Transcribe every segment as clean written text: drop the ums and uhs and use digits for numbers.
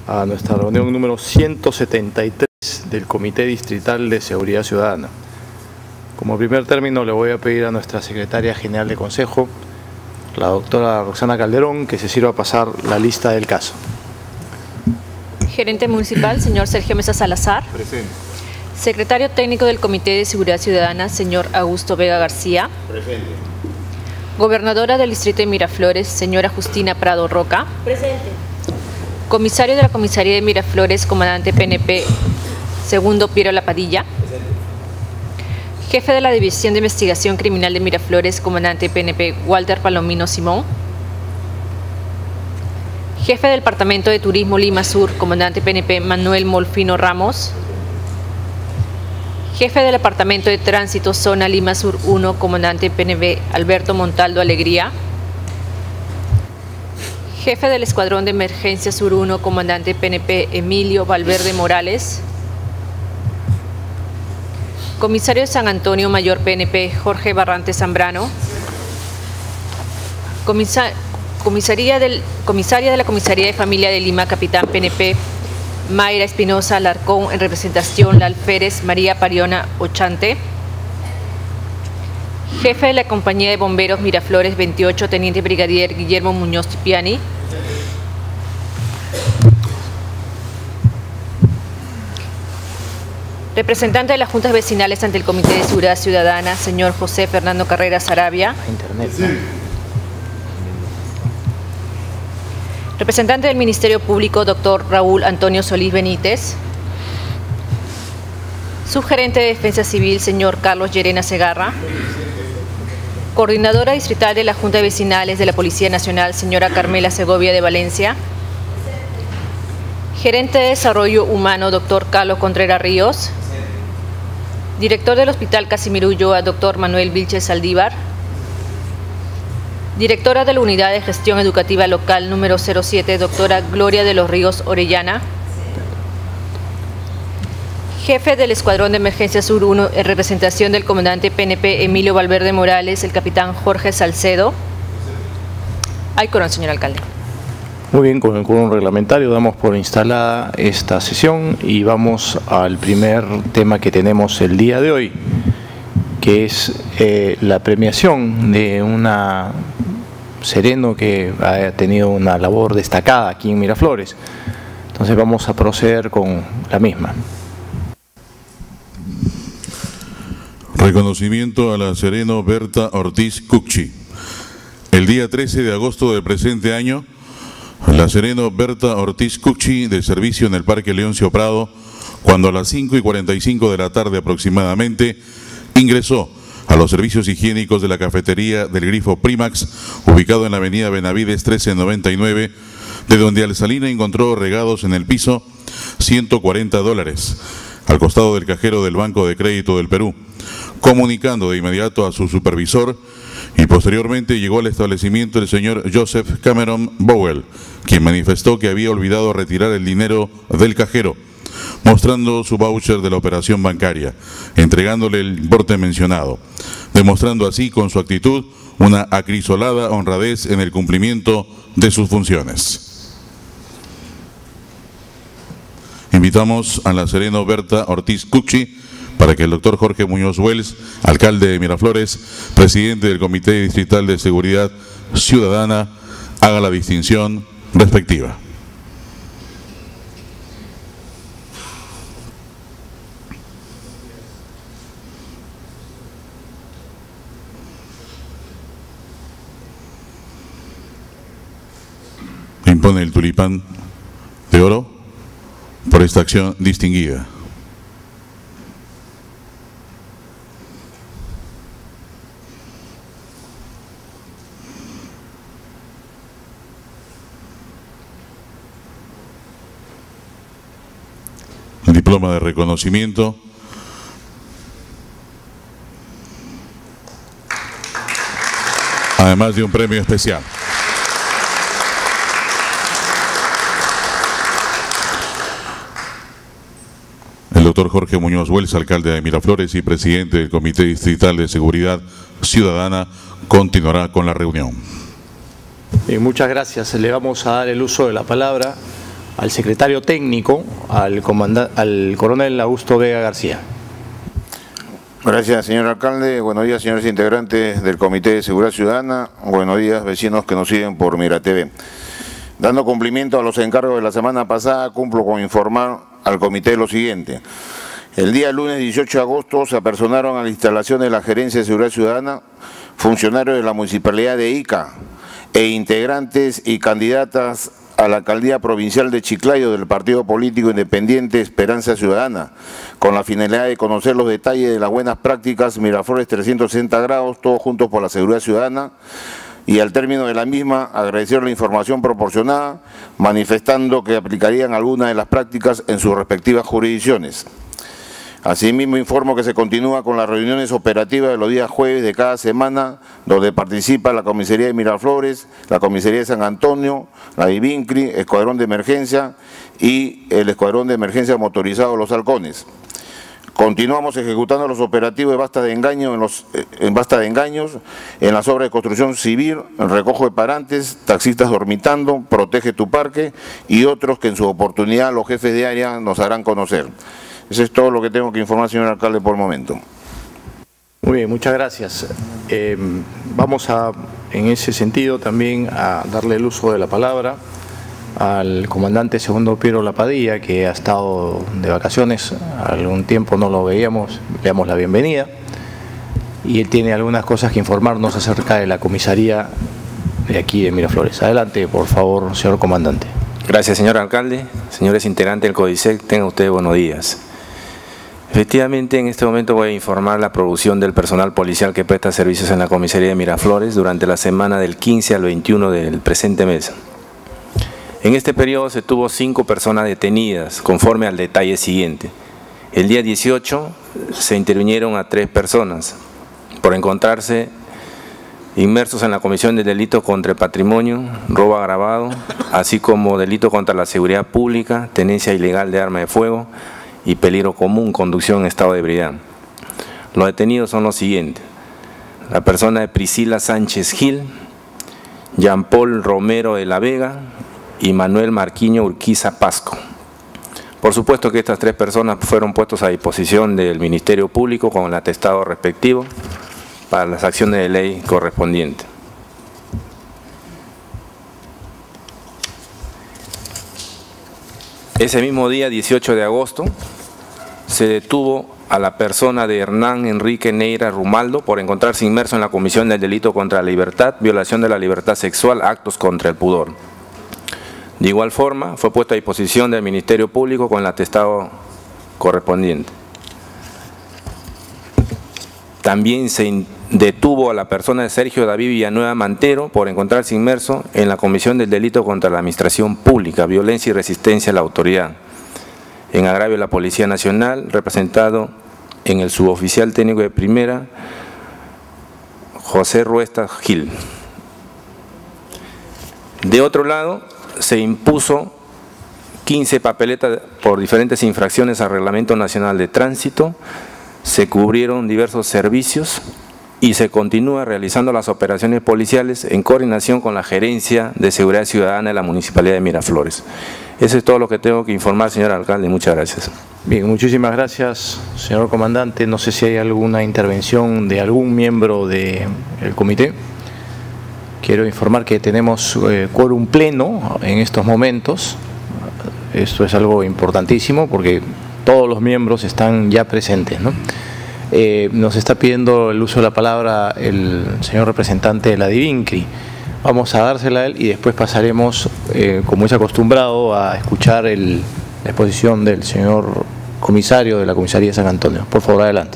a nuestra reunión número 173 del Comité Distrital de Seguridad Ciudadana. Como primer término le voy a pedir a nuestra Secretaria General de Consejo, la doctora Roxana Calderón, que se sirva a pasar la lista del caso. Gerente Municipal, señor Sergio Mesa Salazar. Presente. Secretario Técnico del Comité de Seguridad Ciudadana, señor Augusto Vega García. Presente. Gobernadora del Distrito de Miraflores, señora Justina Prado Roca. Presente. Comisario de la Comisaría de Miraflores, comandante PNP, segundo Piero Lapadilla. Presente. Jefe de la División de Investigación Criminal de Miraflores, comandante PNP, Walter Palomino Simón. Jefe del Departamento de Turismo Lima Sur, comandante PNP, Manuel Molfino Ramos. Jefe del Departamento de Tránsito Zona Lima Sur 1, comandante PNP, Alberto Montaldo Alegría. Jefe del Escuadrón de Emergencia Sur 1, comandante PNP, Emilio Valverde Morales. Comisario de San Antonio Mayor PNP, Jorge Barrante Zambrano. Comisaria de la Comisaría de Familia de Lima, capitán PNP, Mayra Espinosa Alarcón, en representación la alférez María Pariona Ochante. Jefe de la Compañía de Bomberos Miraflores 28, teniente brigadier Guillermo Muñoz Tipiani. Representante de las Juntas Vecinales ante el Comité de Seguridad Ciudadana, señor José Fernando Carreras Arabia. Internet. Representante del Ministerio Público, doctor Raúl Antonio Solís Benítez. Subgerente de Defensa Civil, señor Carlos Llerena Segarra. Coordinadora distrital de la Junta de Vecinales de la Policía Nacional, señora Carmela Segovia de Valencia. Gerente de Desarrollo Humano, doctor Carlos Contreras Ríos. Director del Hospital Casimiro Ulloa, doctor Manuel Vilches Saldívar. Directora de la Unidad de Gestión Educativa Local número 07, doctora Gloria de los Ríos Orellana. Jefe del Escuadrón de Emergencia Sur 1, en representación del comandante PNP Emilio Valverde Morales, el capitán Jorge Salcedo. Hay quórum, señor alcalde. Muy bien, con el quórum reglamentario damos por instalada esta sesión y vamos al primer tema que tenemos el día de hoy, que es la premiación de una sereno que ha tenido una labor destacada aquí en Miraflores. Entonces vamos a proceder con la misma. Reconocimiento a la sereno Berta Ortiz Cucchi. El día 13 de agosto del presente año, la sereno Berta Ortiz Cucchi, de servicio en el Parque Leoncio Prado, cuando a las 5:45 de la tarde aproximadamente, ingresó a los servicios higiénicos de la cafetería del Grifo Primax, ubicado en la avenida Benavides 1399, de donde al salir encontró regados en el piso $140, al costado del cajero del Banco de Crédito del Perú, comunicando de inmediato a su supervisor, y posteriormente llegó al establecimiento el señor Joseph Cameron Bowell, quien manifestó que había olvidado retirar el dinero del cajero, mostrando su voucher de la operación bancaria, entregándole el importe mencionado, demostrando así con su actitud una acrisolada honradez en el cumplimiento de sus funciones. Invitamos a la sereno Berta Ortiz Cucchi para que el doctor Jorge Muñoz Wells, alcalde de Miraflores, presidente del Comité Distrital de Seguridad Ciudadana, haga la distinción respectiva. Impone el tulipán de oro por esta acción distinguida. El diploma de reconocimiento. Además de un premio especial. El doctor Jorge Muñoz Wells, alcalde de Miraflores y presidente del Comité Distrital de Seguridad Ciudadana, continuará con la reunión. Muchas gracias. Le vamos a dar el uso de la palabra al secretario técnico, al coronel Augusto Vega García. Gracias, señor alcalde. Buenos días, señores integrantes del Comité de Seguridad Ciudadana. Buenos días, vecinos que nos siguen por Mira TV. Dando cumplimiento a los encargos de la semana pasada, cumplo con informar al comité lo siguiente. El día lunes 18 de agosto se apersonaron a la instalación de la Gerencia de Seguridad Ciudadana funcionarios de la Municipalidad de Ica e integrantes y candidatas a la Alcaldía Provincial de Chiclayo del Partido Político Independiente Esperanza Ciudadana, con la finalidad de conocer los detalles de las buenas prácticas Miraflores 360 grados, todos juntos por la seguridad ciudadana, y al término de la misma agradecer la información proporcionada, manifestando que aplicarían algunas de las prácticas en sus respectivas jurisdicciones. Asimismo, informo que se continúa con las reuniones operativas de los días jueves de cada semana, donde participa la Comisaría de Miraflores, la Comisaría de San Antonio, la de Vincri, Escuadrón de Emergencia y el Escuadrón de Emergencia Motorizado Los Halcones. Continuamos ejecutando los operativos de basta de engaño en las obras de construcción civil, en recojo de parantes, taxistas dormitando, protege tu parque y otros que en su oportunidad los jefes de área nos harán conocer. Eso es todo lo que tengo que informar, señor alcalde, por el momento. Muy bien, muchas gracias. Vamos en ese sentido también a darle el uso de la palabra al comandante segundo Piero Lapadilla, que ha estado de vacaciones, algún tiempo no lo veíamos, le damos la bienvenida, y él tiene algunas cosas que informarnos acerca de la comisaría de aquí de Miraflores. Adelante, por favor, señor comandante. Gracias, señor alcalde. Señores integrantes del CODISEC, tengan ustedes buenos días. Efectivamente, en este momento voy a informar la producción del personal policial que presta servicios en la comisaría de Miraflores durante la semana del 15 al 21 del presente mes. En este periodo se tuvo 5 personas detenidas, conforme al detalle siguiente. El día 18 se intervinieron a 3 personas por encontrarse inmersos en la comisión de delito contra el patrimonio, robo agravado, así como delito contra la seguridad pública, tenencia ilegal de arma de fuego y peligro común, conducción en estado de ebriedad. Los detenidos son los siguientes: la persona de Priscila Sánchez Gil, Jean Paul Romero de la Vega y Manuel Marquiño Urquiza Pasco. Por supuesto que estas 3 personas fueron puestos a disposición del Ministerio Público con el atestado respectivo para las acciones de ley correspondientes. Ese mismo día, 18 de agosto, se detuvo a la persona de Hernán Enrique Neira Rumaldo por encontrarse inmerso en la comisión del delito contra la libertad, violación de la libertad sexual, actos contra el pudor. De igual forma, fue puesto a disposición del Ministerio Público con el atestado correspondiente. También se detuvo a la persona de Sergio David Villanueva Mantero por encontrarse inmerso en la comisión del delito contra la administración pública, violencia y resistencia a la autoridad, en agravio de la Policía Nacional, representado en el suboficial técnico de primera, José Ruesta Gil. De otro lado, se impuso 15 papeletas por diferentes infracciones al Reglamento Nacional de Tránsito, se cubrieron diversos servicios y se continúa realizando las operaciones policiales en coordinación con la Gerencia de Seguridad Ciudadana de la Municipalidad de Miraflores. Eso es todo lo que tengo que informar, señor alcalde. Muchas gracias. Bien, muchísimas gracias, señor comandante. No sé si hay alguna intervención de algún miembro del comité. Quiero informar que tenemos quórum pleno en estos momentos. Esto es algo importantísimo porque todos los miembros están ya presentes, ¿no? Nos está pidiendo el uso de la palabra el señor representante de la DIVINCRI. Vamos a dársela a él y después pasaremos, como es acostumbrado, a escuchar la exposición del señor comisario de la comisaría de San Antonio. Por favor, adelante.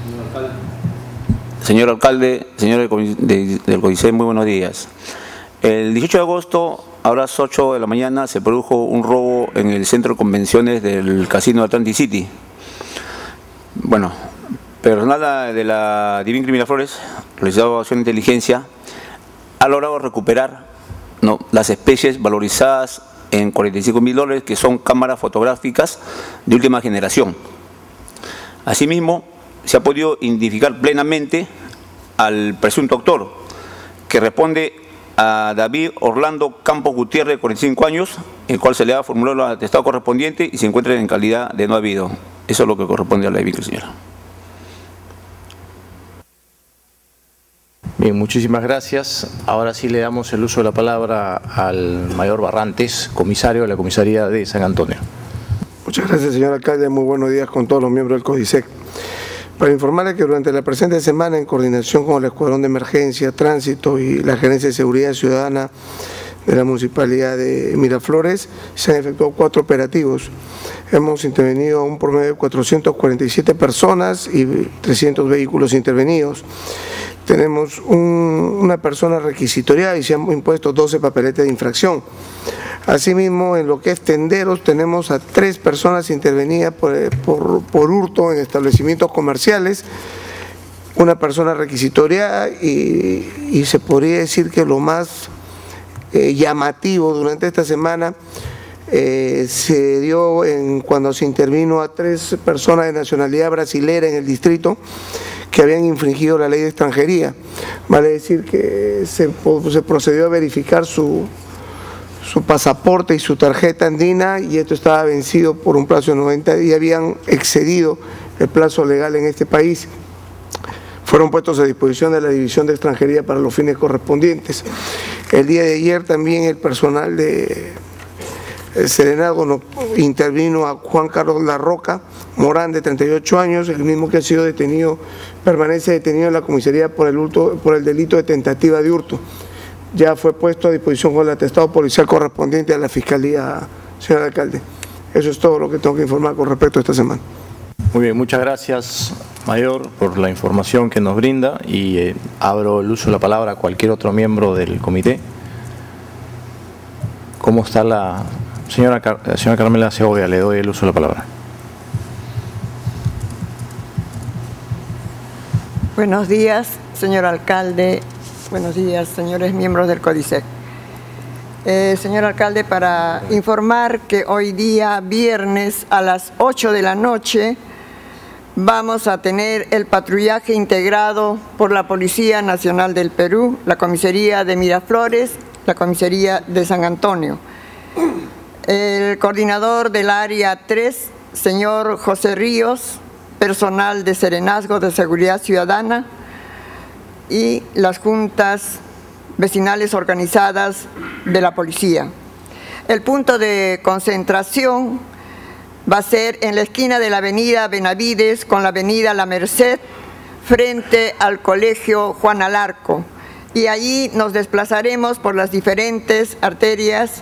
Señor alcalde, señores del CODISEC, muy buenos días. El 18 de agosto, a las 8 de la mañana, se produjo un robo en el centro de convenciones del Casino de Atlantic City. Bueno, personal de la DIVINCRI Miraflores, realizado acción de inteligencia, ha logrado recuperar las especies valorizadas en $45.000, que son cámaras fotográficas de última generación. Asimismo, se ha podido identificar plenamente al presunto autor, que responde a David Orlando Campos Gutiérrez, de 45 años, el cual se le ha formulado el atestado correspondiente y se encuentra en calidad de no habido. Eso es lo que corresponde a la vínculo, señora. Bien, muchísimas gracias. Ahora sí le damos el uso de la palabra al mayor Barrantes, comisario de la comisaría de San Antonio. Muchas gracias, señor alcalde. Muy buenos días con todos los miembros del CODISEC. Para informarles que durante la presente semana, en coordinación con el Escuadrón de Emergencia, Tránsito y la Gerencia de Seguridad Ciudadana de la Municipalidad de Miraflores, se han efectuado 4 operativos. Hemos intervenido un promedio de 447 personas y 300 vehículos intervenidos. Tenemos una persona requisitoriada y se han impuesto 12 papeletas de infracción. Asimismo, en lo que es tenderos, tenemos a 3 personas intervenidas por hurto en establecimientos comerciales, una persona requisitoriada y se podría decir que lo más llamativo durante esta semana se dio cuando se intervino a 3 personas de nacionalidad brasilera en el distrito que habían infringido la ley de extranjería. Vale decir que se procedió a verificar su pasaporte y su tarjeta andina, y esto estaba vencido por un plazo de 90 días, habían excedido el plazo legal en este país. Fueron puestos a disposición de la División de Extranjería para los fines correspondientes. El día de ayer también el personal de Serenazgo intervino a Juan Carlos Larroca Morán, de 38 años, el mismo que ha sido detenido, permanece detenido en la comisaría por el delito de tentativa de hurto. Ya fue puesto a disposición con el atestado policial correspondiente a la Fiscalía, señor alcalde. Eso es todo lo que tengo que informar con respecto a esta semana. Muy bien, muchas gracias, mayor, por la información que nos brinda, y abro el uso de la palabra a cualquier otro miembro del comité. ¿Cómo está la señora Carmela Segovia? Le doy el uso de la palabra. Buenos días, señor alcalde. Buenos días, señores miembros del CODISEC. Señor alcalde, para informar que hoy día, viernes, a las 8 de la noche, vamos a tener el patrullaje integrado por la Policía Nacional del Perú, la Comisaría de Miraflores, la Comisaría de San Antonio. El coordinador del área 3, señor José Ríos, personal de Serenazgo de Seguridad Ciudadana, y las juntas vecinales organizadas de la policía. El punto de concentración va a ser en la esquina de la avenida Benavides con la avenida La Merced, frente al colegio Juan Alarco, y allí nos desplazaremos por las diferentes arterias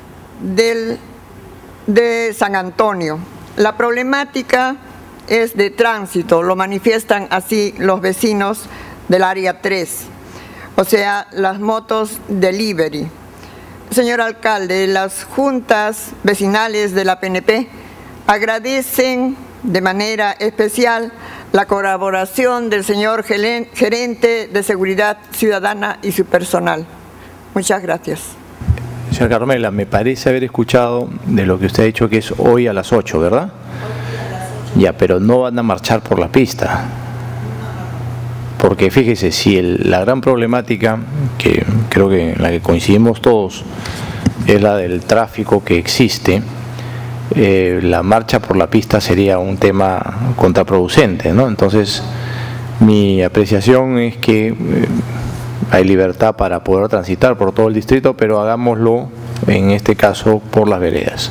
de San Antonio. La problemática es de tránsito, lo manifiestan así los vecinos del área 3, o sea, las motos delivery. Señor alcalde, las juntas vecinales de la PNP agradecen de manera especial la colaboración del señor gerente de Seguridad Ciudadana y su personal. Muchas gracias. Señora Carmela, me parece haber escuchado de lo que usted ha dicho que es hoy a las 8, ¿verdad? Ya, pero no van a marchar por la pista. Porque fíjese, si la gran problemática, que creo que en la que coincidimos todos, es la del tráfico que existe, la marcha por la pista sería un tema contraproducente, ¿no? Entonces, mi apreciación es que hay libertad para poder transitar por todo el distrito, pero hagámoslo, en este caso, por las veredas.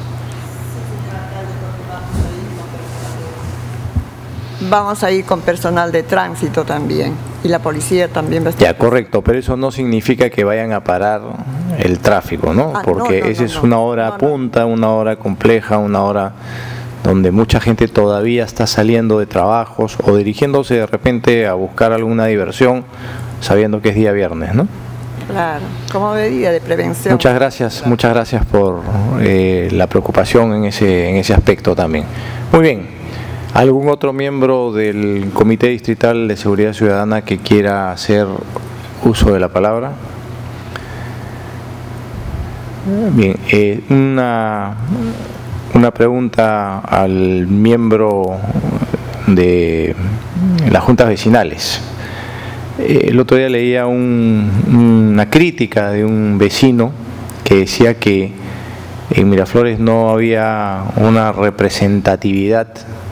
Vamos a ir con personal de tránsito también, y la policía también va a estar. Ya, correcto, pero eso no significa que vayan a parar el tráfico, ¿no? Porque esa es una hora punta, una hora compleja, una hora donde mucha gente todavía está saliendo de trabajos o dirigiéndose de repente a buscar alguna diversión, sabiendo que es día viernes, ¿no? Claro, como medida de prevención. Muchas gracias por la preocupación en ese aspecto también. Muy bien. ¿Algún otro miembro del Comité Distrital de Seguridad Ciudadana que quiera hacer uso de la palabra? Bien, una pregunta al miembro de las juntas vecinales. El otro día leía una crítica de un vecino que decía que en Miraflores no había una representatividad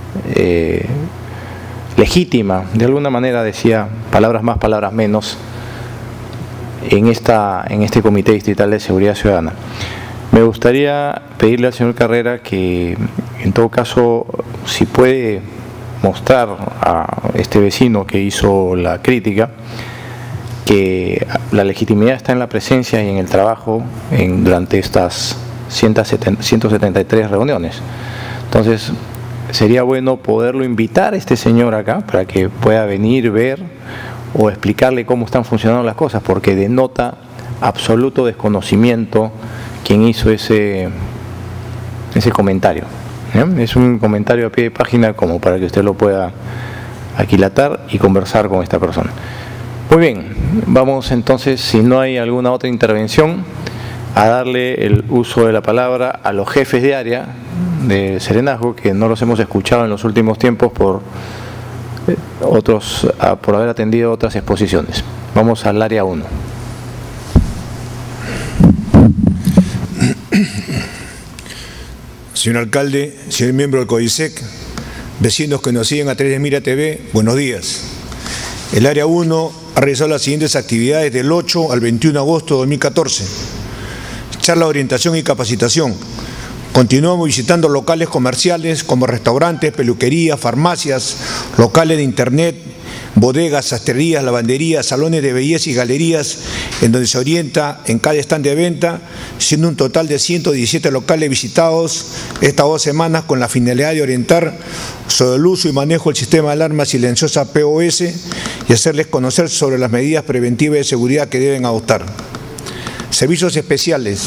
legítima, de alguna manera decía, palabras más, palabras menos, en este Comité Distrital de Seguridad Ciudadana. Me gustaría pedirle al señor Carrera que, en todo caso, si puede mostrar a este vecino que hizo la crítica, que la legitimidad está en la presencia y en el trabajo durante estas 173 reuniones. Entonces, sería bueno poderlo invitar a este señor acá para que pueda venir, ver o explicarle cómo están funcionando las cosas, porque denota absoluto desconocimiento quien hizo ese comentario. Es un comentario a pie de página como para que usted lo pueda aquilatar y conversar con esta persona. Muy bien, vamos entonces, si no hay alguna otra intervención, a darle el uso de la palabra a los jefes de área de Serenazgo, que no los hemos escuchado en los últimos tiempos por haber atendido otras exposiciones. Vamos al área 1. Señor alcalde, señor miembro del CODISEC, vecinos que nos siguen a través de Mira TV, buenos días. El área 1 ha realizado las siguientes actividades del 8 al 21 de agosto de 2014. Charla de orientación y capacitación. Continuamos visitando locales comerciales como restaurantes, peluquerías, farmacias, locales de internet, bodegas, sastrerías, lavanderías, salones de belleza y galerías, en donde se orienta en cada stand de venta, siendo un total de 117 locales visitados estas 2 semanas con la finalidad de orientar sobre el uso y manejo del sistema de alarma silenciosa POS y hacerles conocer sobre las medidas preventivas de seguridad que deben adoptar. Servicios especiales.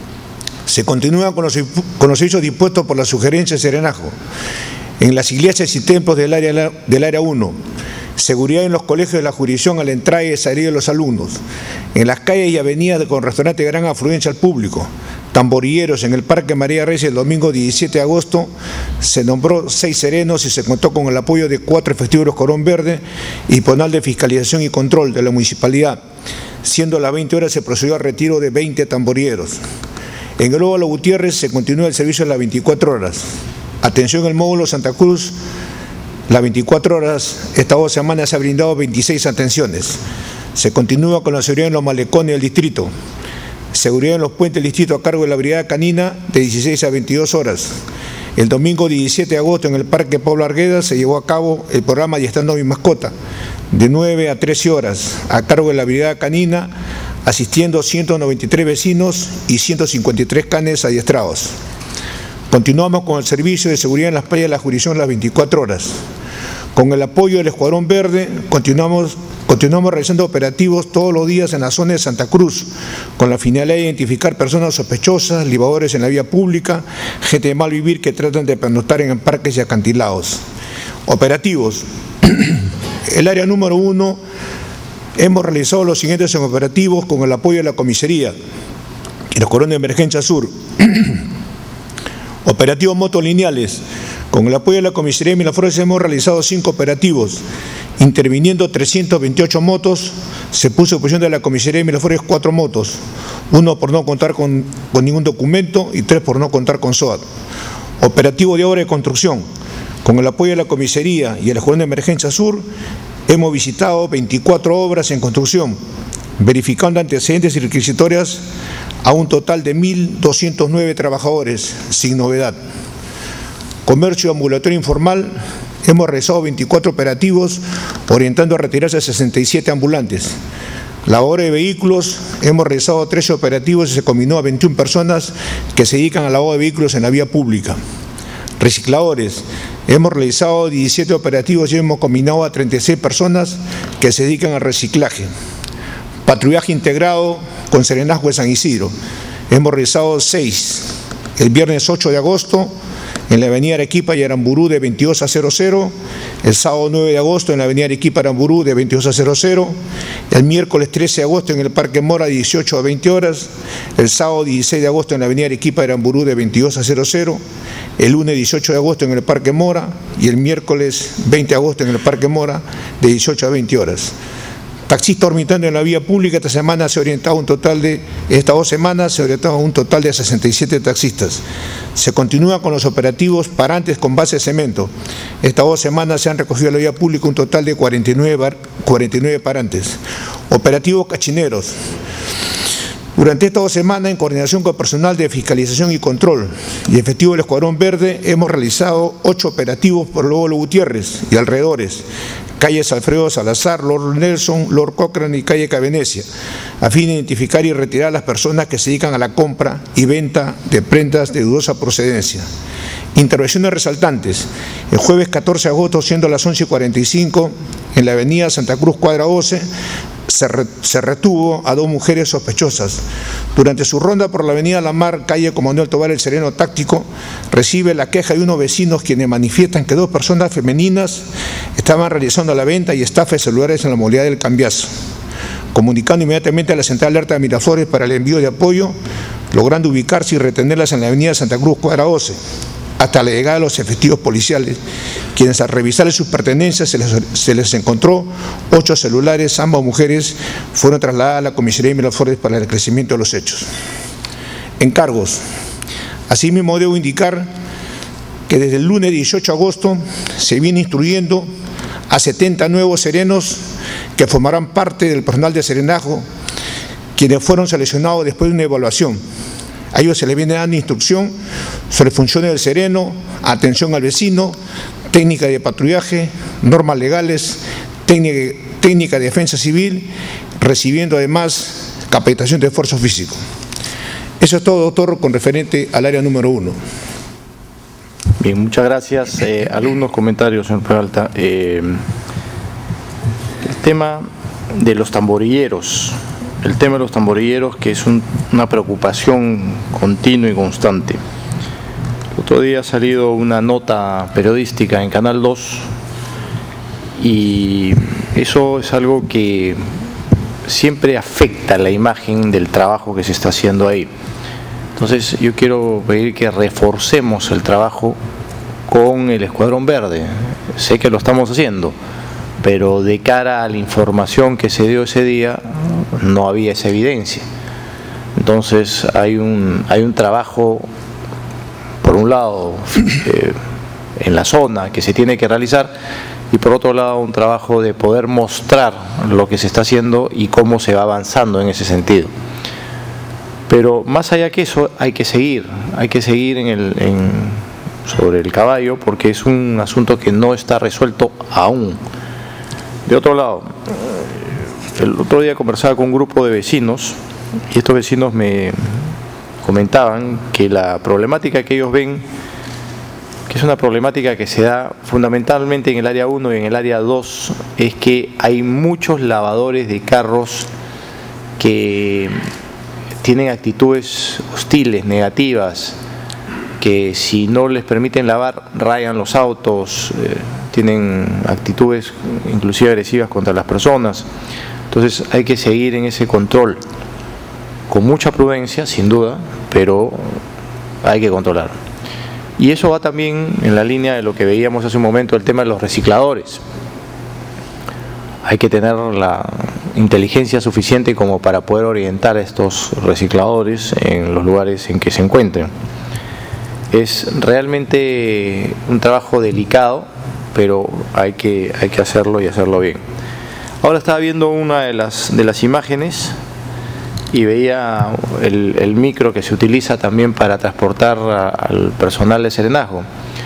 Se continúa con los servicios dispuestos por la sugerencia de Serenazgo. En las iglesias y templos del área 1, seguridad en los colegios de la jurisdicción a la entrada y salida de los alumnos. En las calles y avenidas con restaurantes de gran afluencia al público. Tamborilleros en el Parque María Reyes el domingo 17 de agosto se nombró 6 serenos y se contó con el apoyo de 4 efectivos de Escuadrón Verde y personal de fiscalización y control de la municipalidad. Siendo las 20 horas se procedió al retiro de 20 tamborilleros. En el Óvalo Gutiérrez se continúa el servicio a las 24 horas. Atención el módulo Santa Cruz, las 24 horas, estas 2 semanas se ha brindado 26 atenciones. Se continúa con la seguridad en los malecones del distrito. Seguridad en los puentes del distrito a cargo de la Brigada Canina de 16 a 22 horas. El domingo 17 de agosto en el Parque Pablo Argueda se llevó a cabo el programa Adiestrando a mi mascota, de 9 a 13 horas, a cargo de la Brigada Canina, asistiendo 193 vecinos y 153 canes adiestrados. Continuamos con el servicio de seguridad en las playas de la jurisdicción las 24 horas. Con el apoyo del Escuadrón Verde, continuamos realizando operativos todos los días en la zona de Santa Cruz, con la finalidad de identificar personas sospechosas, libadores en la vía pública, gente de mal vivir que tratan de pernoctar en parques y acantilados. Operativos. El área número 1, hemos realizado los siguientes operativos con el apoyo de la comisaría, el Escuadrón de Emergencia Sur. Operativos motolineales. Con el apoyo de la comisaría de Miraflores hemos realizado 5 operativos, interviniendo 328 motos. Se puso en posición de la comisaría de Miraflores 4 motos, 1 por no contar con ningún documento y 3 por no contar con SOAT. Operativo de obra de construcción. Con el apoyo de la comisaría y el Escuadrón de Emergencia Sur hemos visitado 24 obras en construcción, verificando antecedentes y requisitorias a un total de 1.209 trabajadores, sin novedad. Comercio ambulatorio informal, hemos realizado 24 operativos, orientando a retirarse a 67 ambulantes. Lavador de vehículos, hemos realizado 13 operativos y se combinó a 21 personas que se dedican al lavado de vehículos en la vía pública. Recicladores, hemos realizado 17 operativos y hemos combinado a 36 personas que se dedican al reciclaje. Patrullaje integrado con Serenazgo de San Isidro, hemos realizado 6. El viernes 8 de agosto en la avenida Arequipa y Aramburú de 22 a 00, el sábado 9 de agosto en la avenida Arequipa y Aramburú de 22 a 00, el miércoles 13 de agosto en el Parque Mora de 18 a 20 horas, el sábado 16 de agosto en la avenida Arequipa y Aramburú de 22 a 00, el lunes 18 de agosto en el Parque Mora y el miércoles 20 de agosto en el Parque Mora de 18 a 20 horas. taxistas orbitando en la vía pública. Esta 2 semanas se ha orientado un total de 67 taxistas. Se continúa con los operativos parantes con base de cemento. Estas 2 semanas se han recogido en la vía pública un total de 49 parantes. Operativos cachineros. Durante estas 2 semanas, en coordinación con el personal de fiscalización y control y efectivo del Escuadrón Verde, hemos realizado 8 operativos por Lóbulo Gutiérrez y alrededores, calles Alfredo Salazar, Lord Nelson, Lord Cochrane y calle Cavenecia, a fin de identificar y retirar a las personas que se dedican a la compra y venta de prendas de dudosa procedencia. Intervenciones resaltantes. El jueves 14 de agosto, siendo las 11:45, en la avenida Santa Cruz, cuadra 12, se retuvo a 2 mujeres sospechosas. Durante su ronda por la avenida La Mar, calle Comandante Tobar El Sereno Táctico, recibe la queja de unos vecinos quienes manifiestan que 2 personas femeninas estaban realizando la venta y estafa de celulares en la modalidad del cambiazo. Comunicando inmediatamente a la central de alerta de Miraflores para el envío de apoyo, logrando ubicarse y retenerlas en la avenida Santa Cruz, cuadra 12. Hasta la llegada de los efectivos policiales, quienes al revisar sus pertenencias se les encontró 8 celulares. Ambas mujeres fueron trasladadas a la comisaría de Miraflores para el esclarecimiento de los hechos. Encargos. Asimismo, debo indicar que desde el lunes 18 de agosto se viene instruyendo a 70 nuevos serenos que formarán parte del personal de serenazgo, quienes fueron seleccionados después de una evaluación. A ellos se les viene dando instrucción sobre funciones del sereno, atención al vecino, técnica de patrullaje, normas legales, técnica de defensa civil, recibiendo además capacitación de esfuerzo físico. Eso es todo, doctor, con referente al área número 1. Bien, muchas gracias. Algunos comentarios, señor Peralta. El tema de los tamborilleros. El tema de los tamborilleros, que es una preocupación continua y constante. El otro día ha salido una nota periodística en Canal 2 y eso es algo que siempre afecta la imagen del trabajo que se está haciendo ahí. Entonces yo quiero pedir que reforcemos el trabajo con el Escuadrón Verde. Sé que lo estamos haciendo, pero de cara a la información que se dio ese día, no había esa evidencia. Entonces hay un trabajo, por un lado, en la zona que se tiene que realizar, y por otro lado un trabajo de poder mostrar lo que se está haciendo y cómo se va avanzando en ese sentido. Pero más allá que eso, hay que seguir sobre el caballo, porque es un asunto que no está resuelto aún. De otro lado, el otro día conversaba con un grupo de vecinos y estos vecinos me comentaban que la problemática que ellos ven, que es una problemática que se da fundamentalmente en el área 1 y en el área 2, es que hay muchos lavadores de carros que tienen actitudes hostiles, negativas, que si no les permiten lavar, rayan los autos, tienen actitudes inclusive agresivas contra las personas. Entonces hay que seguir en ese control, con mucha prudencia, sin duda, pero hay que controlar. Y eso va también en la línea de lo que veíamos hace un momento, el tema de los recicladores. Hay que tener la inteligencia suficiente como para poder orientar a estos recicladores en los lugares en que se encuentren. Es realmente un trabajo delicado, pero hay que hacerlo y hacerlo bien. Ahora estaba viendo una de las imágenes y veía el micro que se utiliza también para transportar al personal de serenazgo.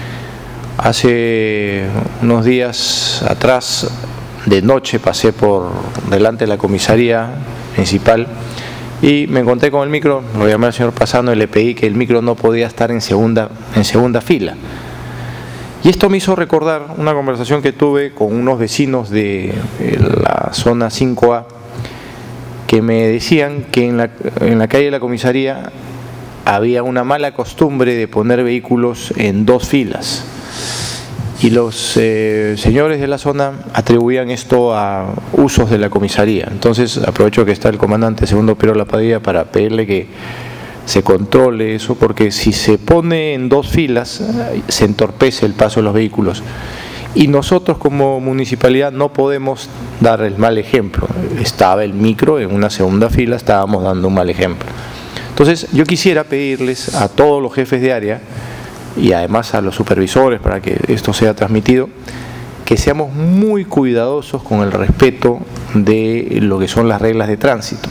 Hace unos días atrás, de noche, pasé por delante de la comisaría principal y me encontré con el micro, lo llamé al señor Pasano y le pedí que el micro no podía estar en segunda fila. Y esto me hizo recordar una conversación que tuve con unos vecinos de la zona 5A que me decían que en la calle de la comisaría había una mala costumbre de poner vehículos en 2 filas. Y los señores de la zona atribuían esto a usos de la comisaría. Entonces aprovecho que está el comandante segundo Pero La Padilla para pedirle que se controle eso, porque si se pone en 2 filas se entorpece el paso de los vehículos Y nosotros como municipalidad no podemos dar el mal ejemplo. Estaba el micro en una segunda fila, estábamos dando un mal ejemplo. Entonces yo quisiera pedirles a todos los jefes de área y además a los supervisores, para que esto sea transmitido, que seamos muy cuidadosos con el respeto de lo que son las reglas de tránsito.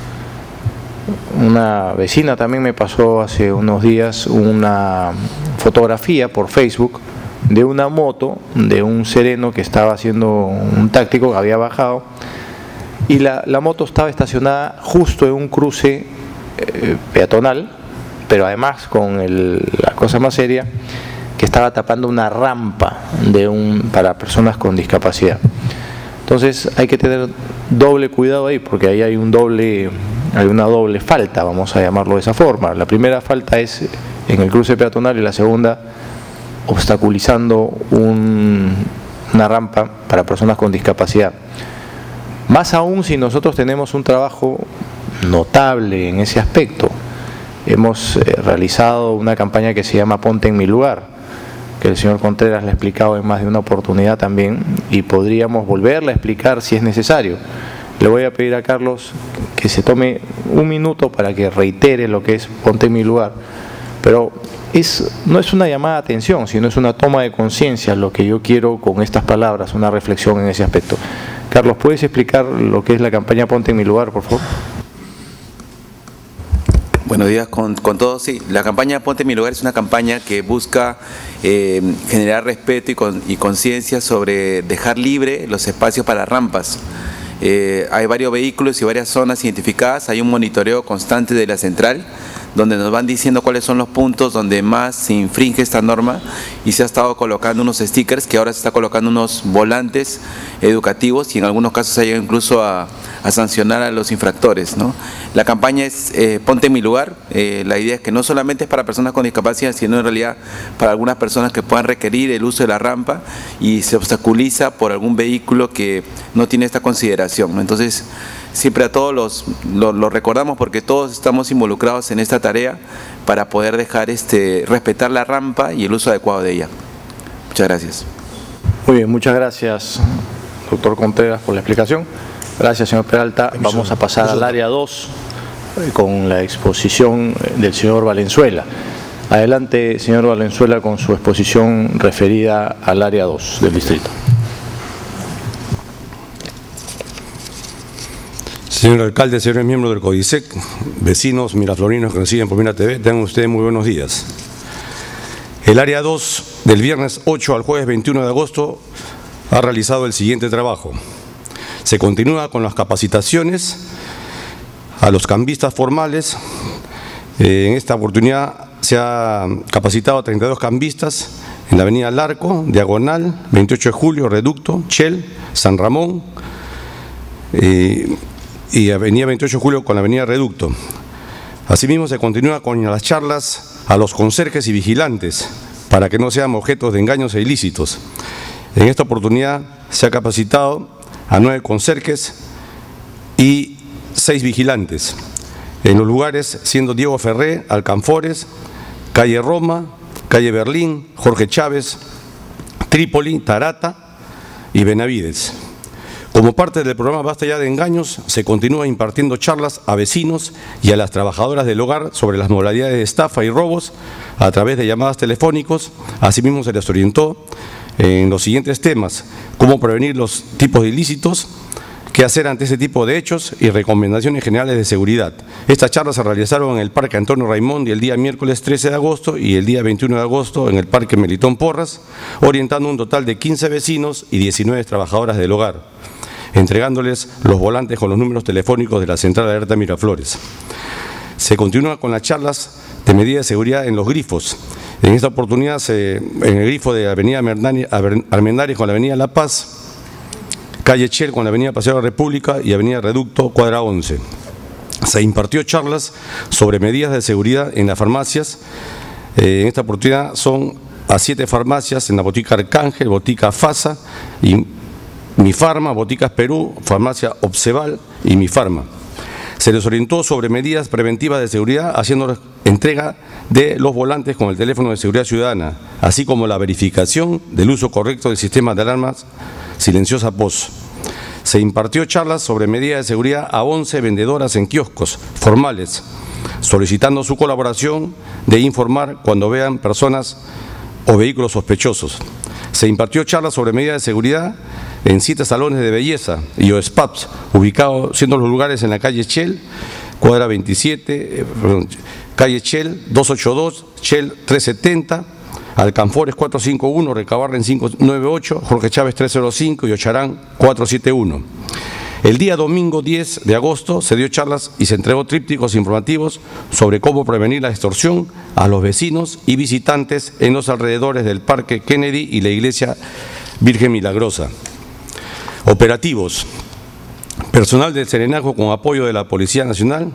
Una vecina también me pasó hace unos días una fotografía por Facebook de una moto de un sereno que estaba haciendo un táctico, que había bajado, y la moto estaba estacionada justo en un cruce peatonal, pero además con la cosa más seria, que estaba tapando una rampa para personas con discapacidad. Entonces hay que tener doble cuidado ahí, porque ahí hay una doble falta, vamos a llamarlo de esa forma. La primera falta es en el cruce peatonal y la segunda obstaculizando una rampa para personas con discapacidad. Más aún si nosotros tenemos un trabajo notable en ese aspecto. Hemos realizado una campaña que se llama Ponte en mi lugar, que el señor Contreras le ha explicado en más de una oportunidad también, y podríamos volverle a explicar si es necesario. Le voy a pedir a Carlos que se tome un minuto para que reitere lo que es Ponte en mi lugar, pero no es una llamada de atención, sino es una toma de conciencia lo que yo quiero con estas palabras, una reflexión en ese aspecto. Carlos, ¿puedes explicar lo que es la campaña Ponte en mi lugar, por favor? Buenos días con todos. Sí, la campaña Ponte en mi lugar es una campaña que busca generar respeto y conciencia sobre dejar libre los espacios para rampas. Hay varios vehículos y varias zonas identificadas, hay un monitoreo constante de la central donde nos van diciendo cuáles son los puntos donde más se infringe esta norma, y se ha estado colocando unos stickers, que ahora se está colocando unos volantes educativos, y en algunos casos se llega incluso a sancionar a los infractores, ¿no? La campaña es Ponte en mi lugar. La idea es que no solamente es para personas con discapacidad, sino en realidad para algunas personas que puedan requerir el uso de la rampa y se obstaculiza por algún vehículo que no tiene esta consideración, ¿no? Entonces, siempre a todos los recordamos, porque todos estamos involucrados en esta tarea para poder dejar respetar la rampa y el uso adecuado de ella. Muchas gracias. Muy bien, muchas gracias, doctor Contreras, por la explicación. Gracias, señor Peralta. Vamos a pasar al área 2 con la exposición del señor Valenzuela. Adelante, señor Valenzuela, con su exposición referida al área 2 del distrito. Señor alcalde, señores miembros del CODISEC, vecinos miraflorinos que nos siguen por Mira TV, tengan ustedes muy buenos días. El área 2 del viernes 8 al jueves 21 de agosto ha realizado el siguiente trabajo. Se continúa con las capacitaciones a los cambistas formales. En esta oportunidad se ha capacitado a 32 cambistas en la avenida Larco, Diagonal, 28 de Julio, Reducto, Chel, San Ramón y avenida 28 de Julio con la avenida Reducto. Asimismo se continúa con las charlas a los conserjes y vigilantes para que no sean objetos de engaños e ilícitos. En esta oportunidad se ha capacitado a 9 conserjes y 6 vigilantes en los lugares siendo Diego Ferré, Alcanfores, calle Roma, calle Berlín, Jorge Chávez, Trípoli, Tarata y Benavides. Como parte del programa Basta ya de engaños, se continúa impartiendo charlas a vecinos y a las trabajadoras del hogar sobre las modalidades de estafa y robos a través de llamadas telefónicos. Asimismo se les orientó en los siguientes temas: cómo prevenir los tipos de ilícitos, qué hacer ante ese tipo de hechos y recomendaciones generales de seguridad. Estas charlas se realizaron en el Parque Antonio Raimondi el día miércoles 13 de agosto y el día 21 de agosto en el Parque Melitón Porras, orientando un total de 15 vecinos y 19 trabajadoras del hogar, entregándoles los volantes con los números telefónicos de la Central de Alerta Miraflores. Se continúa con las charlas de medidas de seguridad en los grifos. En esta oportunidad, en el grifo de Avenida Armendáriz con la Avenida La Paz, calle Chel con la Avenida Paseo de la República y Avenida Reducto, cuadra 11. Se impartió charlas sobre medidas de seguridad en las farmacias. En esta oportunidad son a 7 farmacias, en la Botica Arcángel, Botica Fasa, y Mi Farma, Boticas Perú, Farmacia Obseval y Mi Farma. Se les orientó sobre medidas preventivas de seguridad, haciéndoles entrega de los volantes con el teléfono de seguridad ciudadana, así como la verificación del uso correcto del sistema de alarmas silenciosa POS. Se impartió charlas sobre medidas de seguridad a 11 vendedoras en kioscos formales, solicitando su colaboración de informar cuando vean personas o vehículos sospechosos. Se impartió charlas sobre medidas de seguridad en 7 salones de belleza y o spas, ubicados siendo los lugares en la calle Shell, cuadra 27, calle Shell 282, Shell 370, Alcanfores 451, Recabarren 598, Jorge Chávez 305 y Ocharán 471. El día domingo 10 de agosto se dio charlas y se entregó trípticos informativos sobre cómo prevenir la extorsión a los vecinos y visitantes en los alrededores del Parque Kennedy y la Iglesia Virgen Milagrosa. Operativos. Personal del Serenazgo con apoyo de la Policía Nacional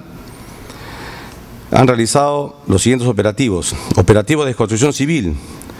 han realizado los siguientes operativos. Operativo de construcción civil.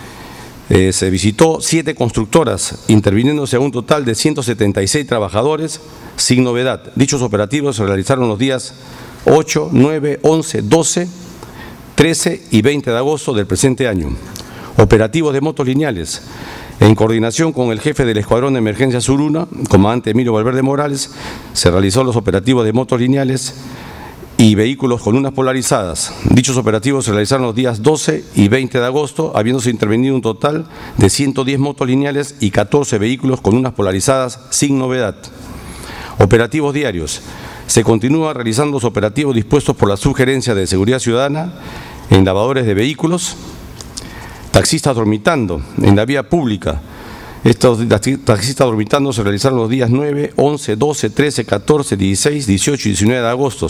Se visitó 7 constructoras, interviniéndose a un total de 176 trabajadores, sin novedad. Dichos operativos se realizaron los días 8, 9, 11, 12, 13 y 20 de agosto del presente año. Operativos de motos lineales. En coordinación con el jefe del Escuadrón de Emergencia Sur 1, comandante Emilio Valverde Morales, se realizó los operativos de motos lineales y vehículos con lunas polarizadas. Dichos operativos se realizaron los días 12 y 20 de agosto, habiéndose intervenido un total de 110 motos lineales y 14 vehículos con lunas polarizadas sin novedad. Operativos diarios. Se continúa realizando los operativos dispuestos por la Subgerencia de Seguridad Ciudadana en lavadores de vehículos, taxistas dormitando en la vía pública. Estos taxistas dormitando se realizaron los días 9, 11, 12, 13, 14, 16, 18 y 19 de agosto.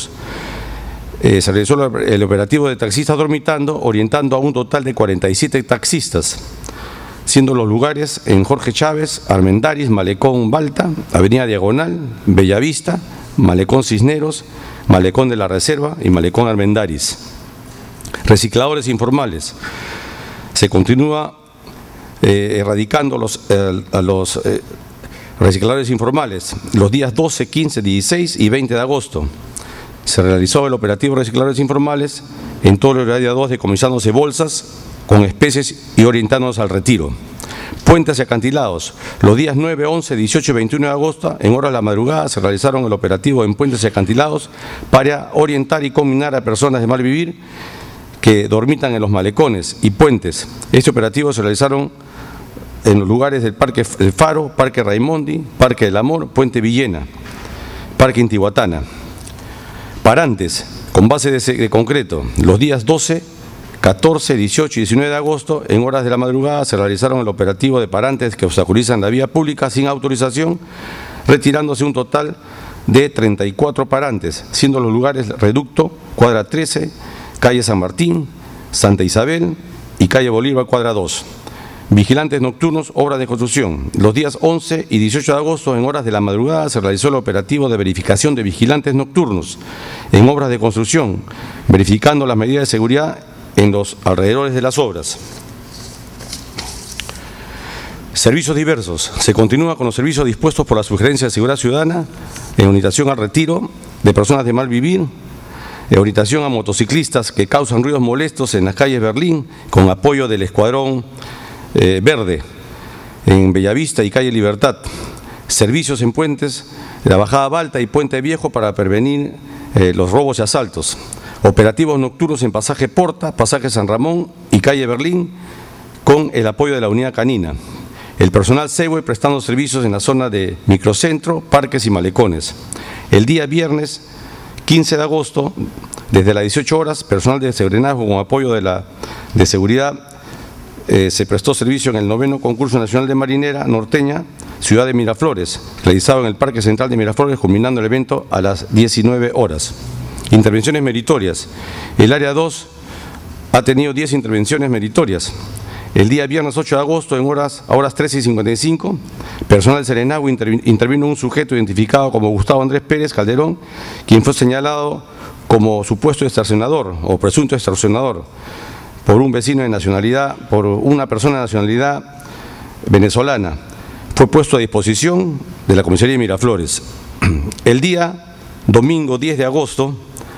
Se realizó el operativo de taxistas dormitando, orientando a un total de 47 taxistas, siendo los lugares en Jorge Chávez, Armendáriz, Malecón Balta, Avenida Diagonal, Bellavista, Malecón Cisneros, Malecón de la Reserva y Malecón Armendáriz. Recicladores informales. Se continúa erradicando a los recicladores informales los días 12, 15, 16 y 20 de agosto. Se realizó el operativo de recicladores informales en todo el área 2, decomisándose bolsas con especies y orientándonos al retiro. Puentes y acantilados. Los días 9, 11, 18 y 21 de agosto, en horas de la madrugada, se realizaron el operativo en puentes y acantilados para orientar y combinar a personas de mal vivir que dormitan en los malecones y puentes. Este operativo se realizaron en los lugares del Parque El Faro, Parque Raimondi, Parque del Amor, Puente Villena, Parque Intihuatana. Parantes, con base de concreto, los días 12, 14, 18 y 19 de agosto, en horas de la madrugada, se realizaron el operativo de parantes que obstaculizan la vía pública sin autorización, retirándose un total de 34 parantes, siendo los lugares Reducto, Cuadra 13, Calle San Martín, Santa Isabel y Calle Bolívar, Cuadra 2. Vigilantes nocturnos, obras de construcción. Los días 11 y 18 de agosto, en horas de la madrugada, se realizó el operativo de verificación de vigilantes nocturnos en obras de construcción, verificando las medidas de seguridad en los alrededores de las obras. Servicios diversos. Se continúa con los servicios dispuestos por la Subgerencia de Seguridad Ciudadana en orientación al retiro de personas de mal vivir, orientación a motociclistas que causan ruidos molestos en las calles Berlín, con apoyo del Escuadrón Verde en Bellavista y Calle Libertad. Servicios en puentes, la Bajada Balta y Puente Viejo para prevenir los robos y asaltos. Operativos nocturnos en Pasaje Porta, Pasaje San Ramón y Calle Berlín con el apoyo de la Unidad Canina. El personal CEBUE prestando servicios en la zona de microcentro, parques y malecones. El día viernes 15 de agosto, desde las 18 horas, personal de Serenazgo con apoyo de seguridad se prestó servicio en el 9º Concurso Nacional de Marinera Norteña, Ciudad de Miraflores, realizado en el Parque Central de Miraflores, culminando el evento a las 19 horas. Intervenciones meritorias. El área 2 ha tenido 10 intervenciones meritorias. El día viernes 8 de agosto, a horas 13:55, personal del Serenazgo intervino un sujeto identificado como Gustavo Andrés Pérez Calderón, quien fue señalado como supuesto extorsionador o presunto extorsionador por un vecino de nacionalidad, por una persona de nacionalidad venezolana. Fue puesto a disposición de la comisaría de Miraflores. El día domingo 10 de agosto,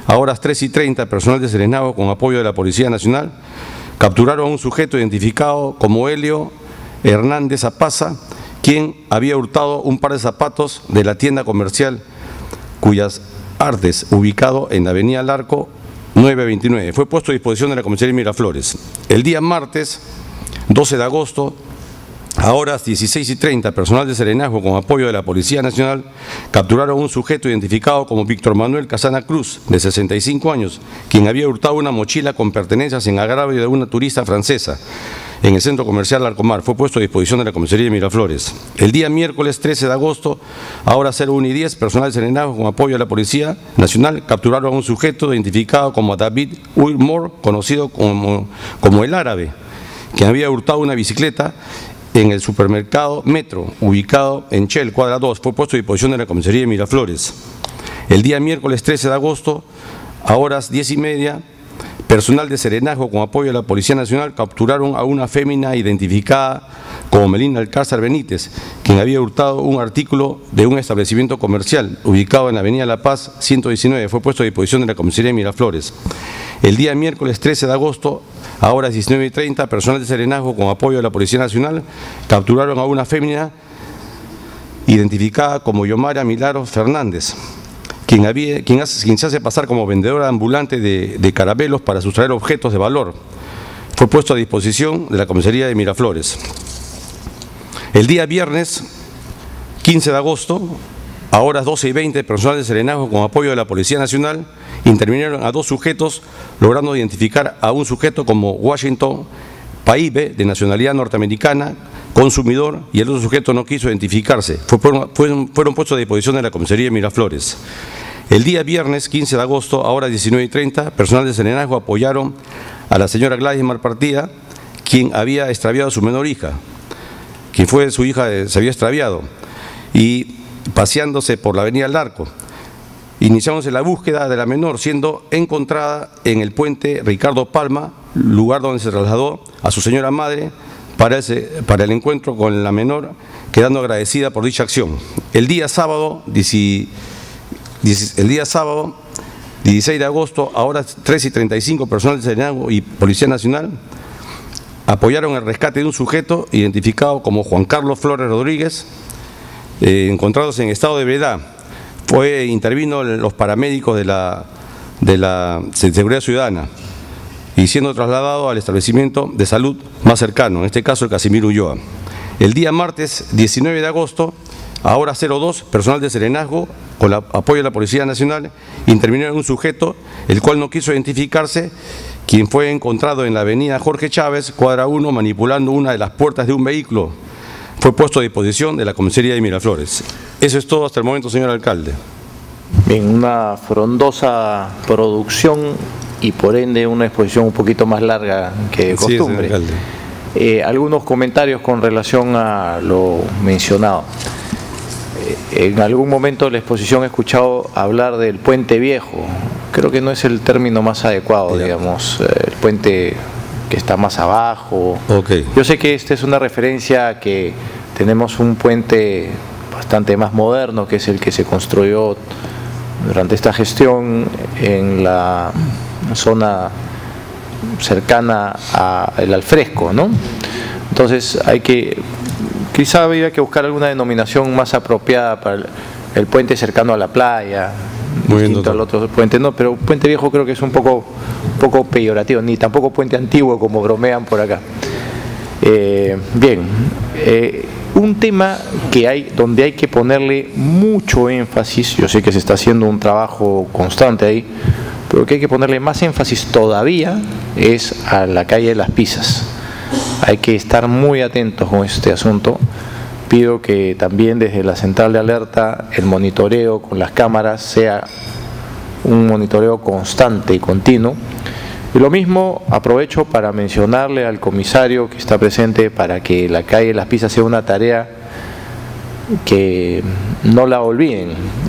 a horas 3:30, personal de Serenazgo con apoyo de la Policía Nacional capturaron a un sujeto identificado como Helio Hernández Apaza, quien había hurtado un par de zapatos de la tienda comercial Cuyas Artes, ubicado en la avenida Larco 929. Fue puesto a disposición de la comisaría de Miraflores. El día martes 12 de agosto, a horas 16:30, personal de Serenazgo con apoyo de la Policía Nacional capturaron a un sujeto identificado como Víctor Manuel Casana Cruz, de 65 años, quien había hurtado una mochila con pertenencias en agravio de una turista francesa en el centro comercial Larcomar. Fue puesto a disposición de la comisaría de Miraflores. El día miércoles 13 de agosto, a horas 01:10, personal de Serenazgo con apoyo de la Policía Nacional capturaron a un sujeto identificado como David Wilmore, conocido como el Árabe, quien había hurtado una bicicleta en el supermercado Metro, ubicado en Shell, cuadra 2, fue puesto a disposición de la comisaría de Miraflores. El día miércoles 13 de agosto, a horas 10:30, personal de Serenazgo con apoyo de la Policía Nacional capturaron a una fémina identificada como Melina Alcázar Benítez, quien había hurtado un artículo de un establecimiento comercial ubicado en la avenida La Paz 119, fue puesto a disposición de la comisaría de Miraflores. El día miércoles 13 de agosto, a horas 19:30, personal de Serenazgo con apoyo de la Policía Nacional capturaron a una fémina identificada como Yomara Milagros Fernández, quien se hace pasar como vendedora ambulante de carabelos para sustraer objetos de valor. Fue puesto a disposición de la comisaría de Miraflores. El día viernes 15 de agosto, a horas 12:20, personal de Serenazgo con apoyo de la Policía Nacional intervinieron a dos sujetos, logrando identificar a un sujeto como Washington Paibe, de nacionalidad norteamericana, consumidor, y el otro sujeto no quiso identificarse. Fueron puestos a disposición de la comisaría de Miraflores. El día viernes 15 de agosto, a horas 19:30, personal de Serenazgo apoyaron a la señora Gladys Marpartida, quien había extraviado a su menor hija, quien fue su hija, se había extraviado, y paseándose por la avenida Larco. Iniciamos la búsqueda de la menor, siendo encontrada en el puente Ricardo Palma, lugar donde se trasladó a su señora madre para el encuentro con la menor, quedando agradecida por dicha acción. El día sábado 16 de agosto, a horas 13:35, personal de Serenazgo y Policía Nacional apoyaron el rescate de un sujeto identificado como Juan Carlos Flores Rodríguez, encontrados en estado de ebriedad. Intervino los paramédicos de la Seguridad Ciudadana y siendo trasladado al establecimiento de salud más cercano, en este caso el Casimiro Ulloa. El día martes 19 de agosto, a hora 02, personal de Serenazgo, con el apoyo de la Policía Nacional, intervinieron en un sujeto, el cual no quiso identificarse, quien fue encontrado en la avenida Jorge Chávez, cuadra 1, manipulando una de las puertas de un vehículo. Fue puesto a disposición de la comisaría de Miraflores. Eso es todo hasta el momento, señor alcalde. Bien, una frondosa producción y por ende una exposición un poquito más larga que de costumbre. Sí, algunos comentarios con relación a lo mencionado. En algún momento de la exposición he escuchado hablar del puente viejo. Creo que no es el término más adecuado, digamos, el puente que está más abajo. Okay. Yo sé que esta es una referencia a que tenemos un puente bastante más moderno, que es el que se construyó durante esta gestión en la zona cercana al Alfresco, ¿no? Entonces quizá habría que buscar alguna denominación más apropiada para el puente cercano a la playa, distinto al otro puente, no, pero puente viejo creo que es un poco peyorativo, ni tampoco puente antiguo como bromean por acá. Un tema donde hay que ponerle mucho énfasis, yo sé que se está haciendo un trabajo constante ahí, pero que hay que ponerle más énfasis todavía es a la calle de Las Pisas. Hay que estar muy atentos con este asunto. Pido que también desde la central de alerta el monitoreo con las cámaras sea un monitoreo constante y continuo. Y lo mismo aprovecho para mencionarle al comisario que está presente para que la calle de Las Pisas sea una tarea que no la olviden,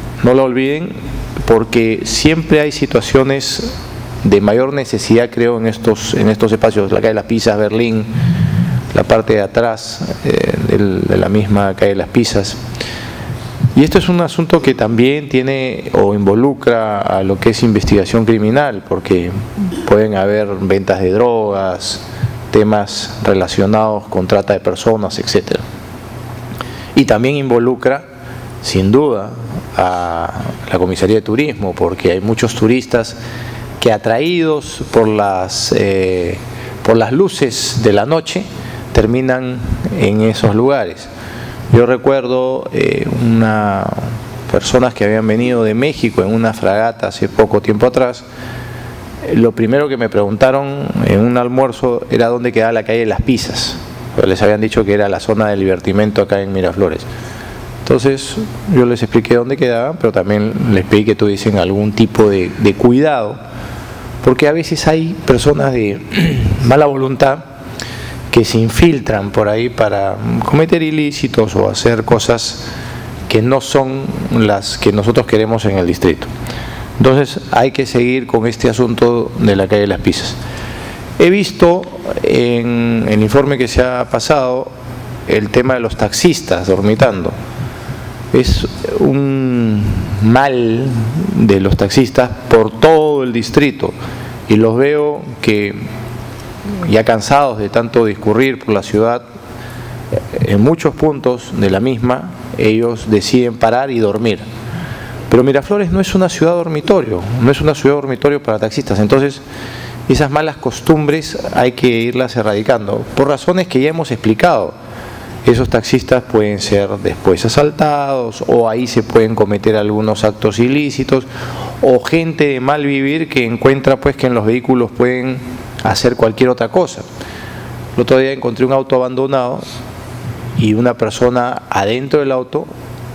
porque siempre hay situaciones de mayor necesidad, creo, en estos espacios, la calle de Las Pisas, Berlín, la parte de atrás de la misma calle de Las Pisas, Y esto es un asunto que también tiene o involucra a lo que es investigación criminal, porque pueden haber ventas de drogas, temas relacionados con trata de personas, etc. Y también involucra, sin duda, a la Comisaría de Turismo, porque hay muchos turistas que, atraídos por las luces de la noche, terminan en esos lugares. Yo recuerdo unas personas que habían venido de México en una fragata hace poco tiempo atrás. Lo primero que me preguntaron en un almuerzo era dónde quedaba la calle de Las Pisas. Les habían dicho que era la zona de divertimento acá en Miraflores. Entonces yo les expliqué dónde quedaba, pero también les pedí que tuviesen algún tipo de cuidado, porque a veces hay personas de mala voluntad que se infiltran por ahí para cometer ilícitos o hacer cosas que no son las que nosotros queremos en el distrito. Entonces hay que seguir con este asunto de la calle de Las Pisas. He visto en el informe que se ha pasado el tema de los taxistas dormitando. Es un mal de los taxistas por todo el distrito, y los veo que, ya cansados de tanto discurrir por la ciudad, en muchos puntos de la misma ellos deciden parar y dormir. Pero Miraflores no es una ciudad dormitorio, no es una ciudad dormitorio para taxistas. Entonces esas malas costumbres hay que irlas erradicando, por razones que ya hemos explicado. Esos taxistas pueden ser después asaltados, o ahí se pueden cometer algunos actos ilícitos, o gente de mal vivir que encuentra pues que en los vehículos pueden hacer cualquier otra cosa. El otro día encontré un auto abandonado y una persona adentro del auto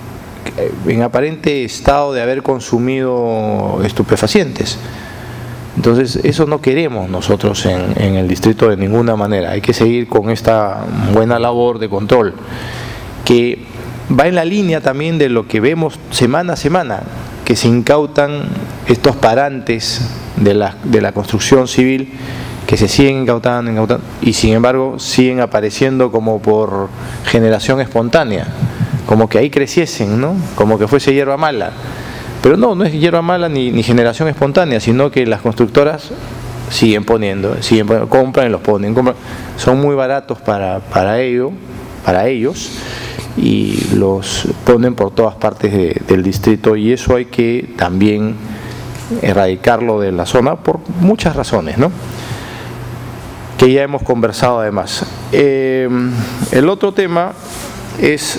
en aparente estado de haber consumido estupefacientes. Entonces eso no queremos nosotros en el distrito de ninguna manera. Hay que seguir con esta buena labor de control, que va en la línea también de lo que vemos semana a semana, que se incautan estos parantes de la construcción civil, que se siguen incautando, y sin embargo siguen apareciendo como por generación espontánea, como que ahí creciesen, ¿no? Como que fuese hierba mala. Pero no es hierba mala ni generación espontánea, sino que las constructoras siguen poniendo, compran y los ponen, son muy baratos para ellos, y los ponen por todas partes del distrito, y eso hay que también erradicarlo de la zona por muchas razones, ¿no?, que ya hemos conversado además. El otro tema es,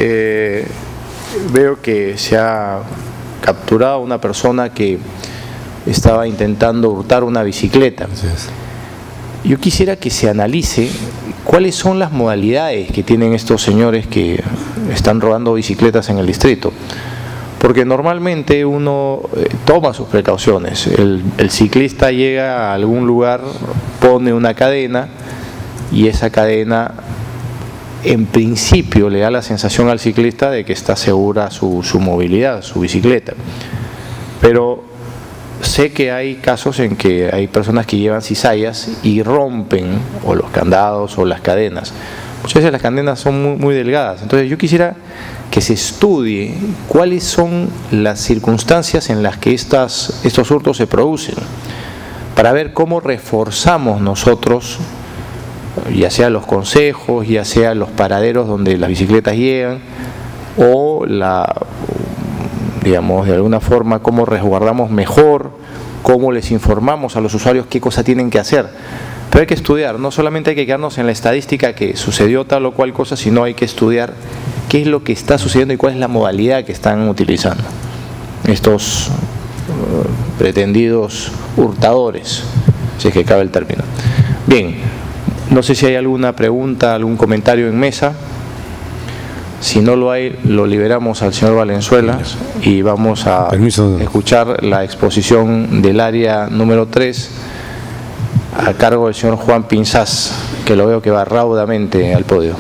veo que se ha capturado a una persona que estaba intentando hurtar una bicicleta. Yo quisiera que se analice cuáles son las modalidades que tienen estos señores que están robando bicicletas en el distrito, porque normalmente uno toma sus precauciones. El ciclista llega a algún lugar, pone una cadena, y esa cadena en principio le da la sensación al ciclista de que está segura su movilidad, su bicicleta. Pero sé que hay casos en que hay personas que llevan cizallas y rompen o los candados o las cadenas. Muchas veces las cadenas son muy, muy delgadas. Entonces yo quisiera que se estudie cuáles son las circunstancias en las que estos hurtos se producen, para ver cómo reforzamos nosotros, ya sea los consejos, ya sea los paraderos donde las bicicletas llegan, o digamos, de alguna forma, cómo resguardamos mejor, cómo les informamos a los usuarios qué cosa tienen que hacer. Pero hay que estudiar, no solamente hay que quedarnos en la estadística que sucedió tal o cual cosa, sino hay que estudiar qué es lo que está sucediendo y cuál es la modalidad que están utilizando estos pretendidos hurtadores, si es que cabe el término. Bien, no sé si hay alguna pregunta, algún comentario en mesa. Si no lo hay, lo liberamos al señor Valenzuela y vamos a escuchar la exposición del área número 3 a cargo del señor Juan Pinzás, que lo veo que va raudamente al podio.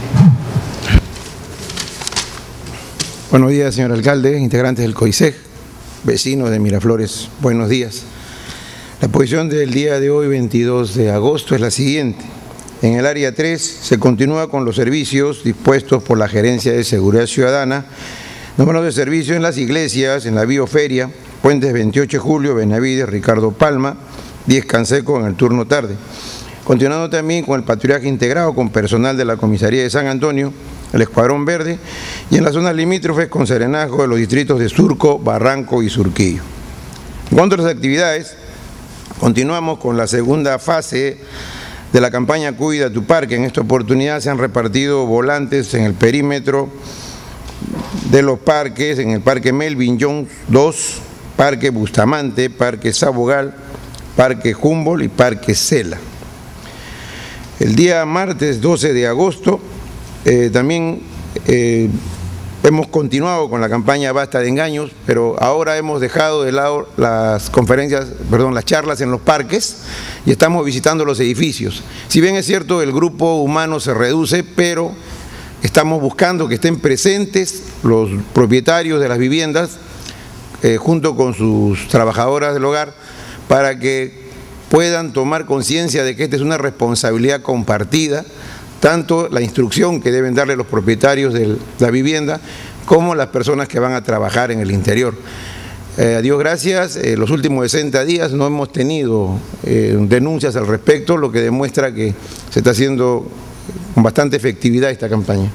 Buenos días, señor alcalde, integrantes del CODISEC, vecinos de Miraflores, buenos días. La posición del día de hoy, 22 de agosto, es la siguiente. En el área 3 se continúa con los servicios dispuestos por la Gerencia de Seguridad Ciudadana Número de servicio en las iglesias, en la Bioferia, Puentes 28 de Julio, Benavides, Ricardo Palma, 10 Canseco en el turno tarde. Continuando también con el patrullaje integrado con personal de la Comisaría de San Antonio, el Escuadrón Verde, y en las zonas limítrofes con serenazgo de los distritos de Surco, Barranco y Surquillo. En cuanto a las actividades, continuamos con la segunda fase de la campaña Cuida tu Parque. En esta oportunidad se han repartido volantes en el perímetro de los parques, en el Parque Melvin Jones 2, Parque Bustamante, Parque Sabogal, Parque Humboldt y Parque Cela. El día martes 12 de agosto también hemos continuado con la campaña Basta de Engaños, pero ahora hemos dejado de lado las charlas en los parques y estamos visitando los edificios. Si bien es cierto, el grupo humano se reduce, pero estamos buscando que estén presentes los propietarios de las viviendas junto con sus trabajadoras del hogar para que puedan tomar conciencia de que esta es una responsabilidad compartida, tanto la instrucción que deben darle los propietarios de la vivienda como las personas que van a trabajar en el interior. A Dios gracias, los últimos 60 días no hemos tenido denuncias al respecto, lo que demuestra que se está haciendo con bastante efectividad esta campaña.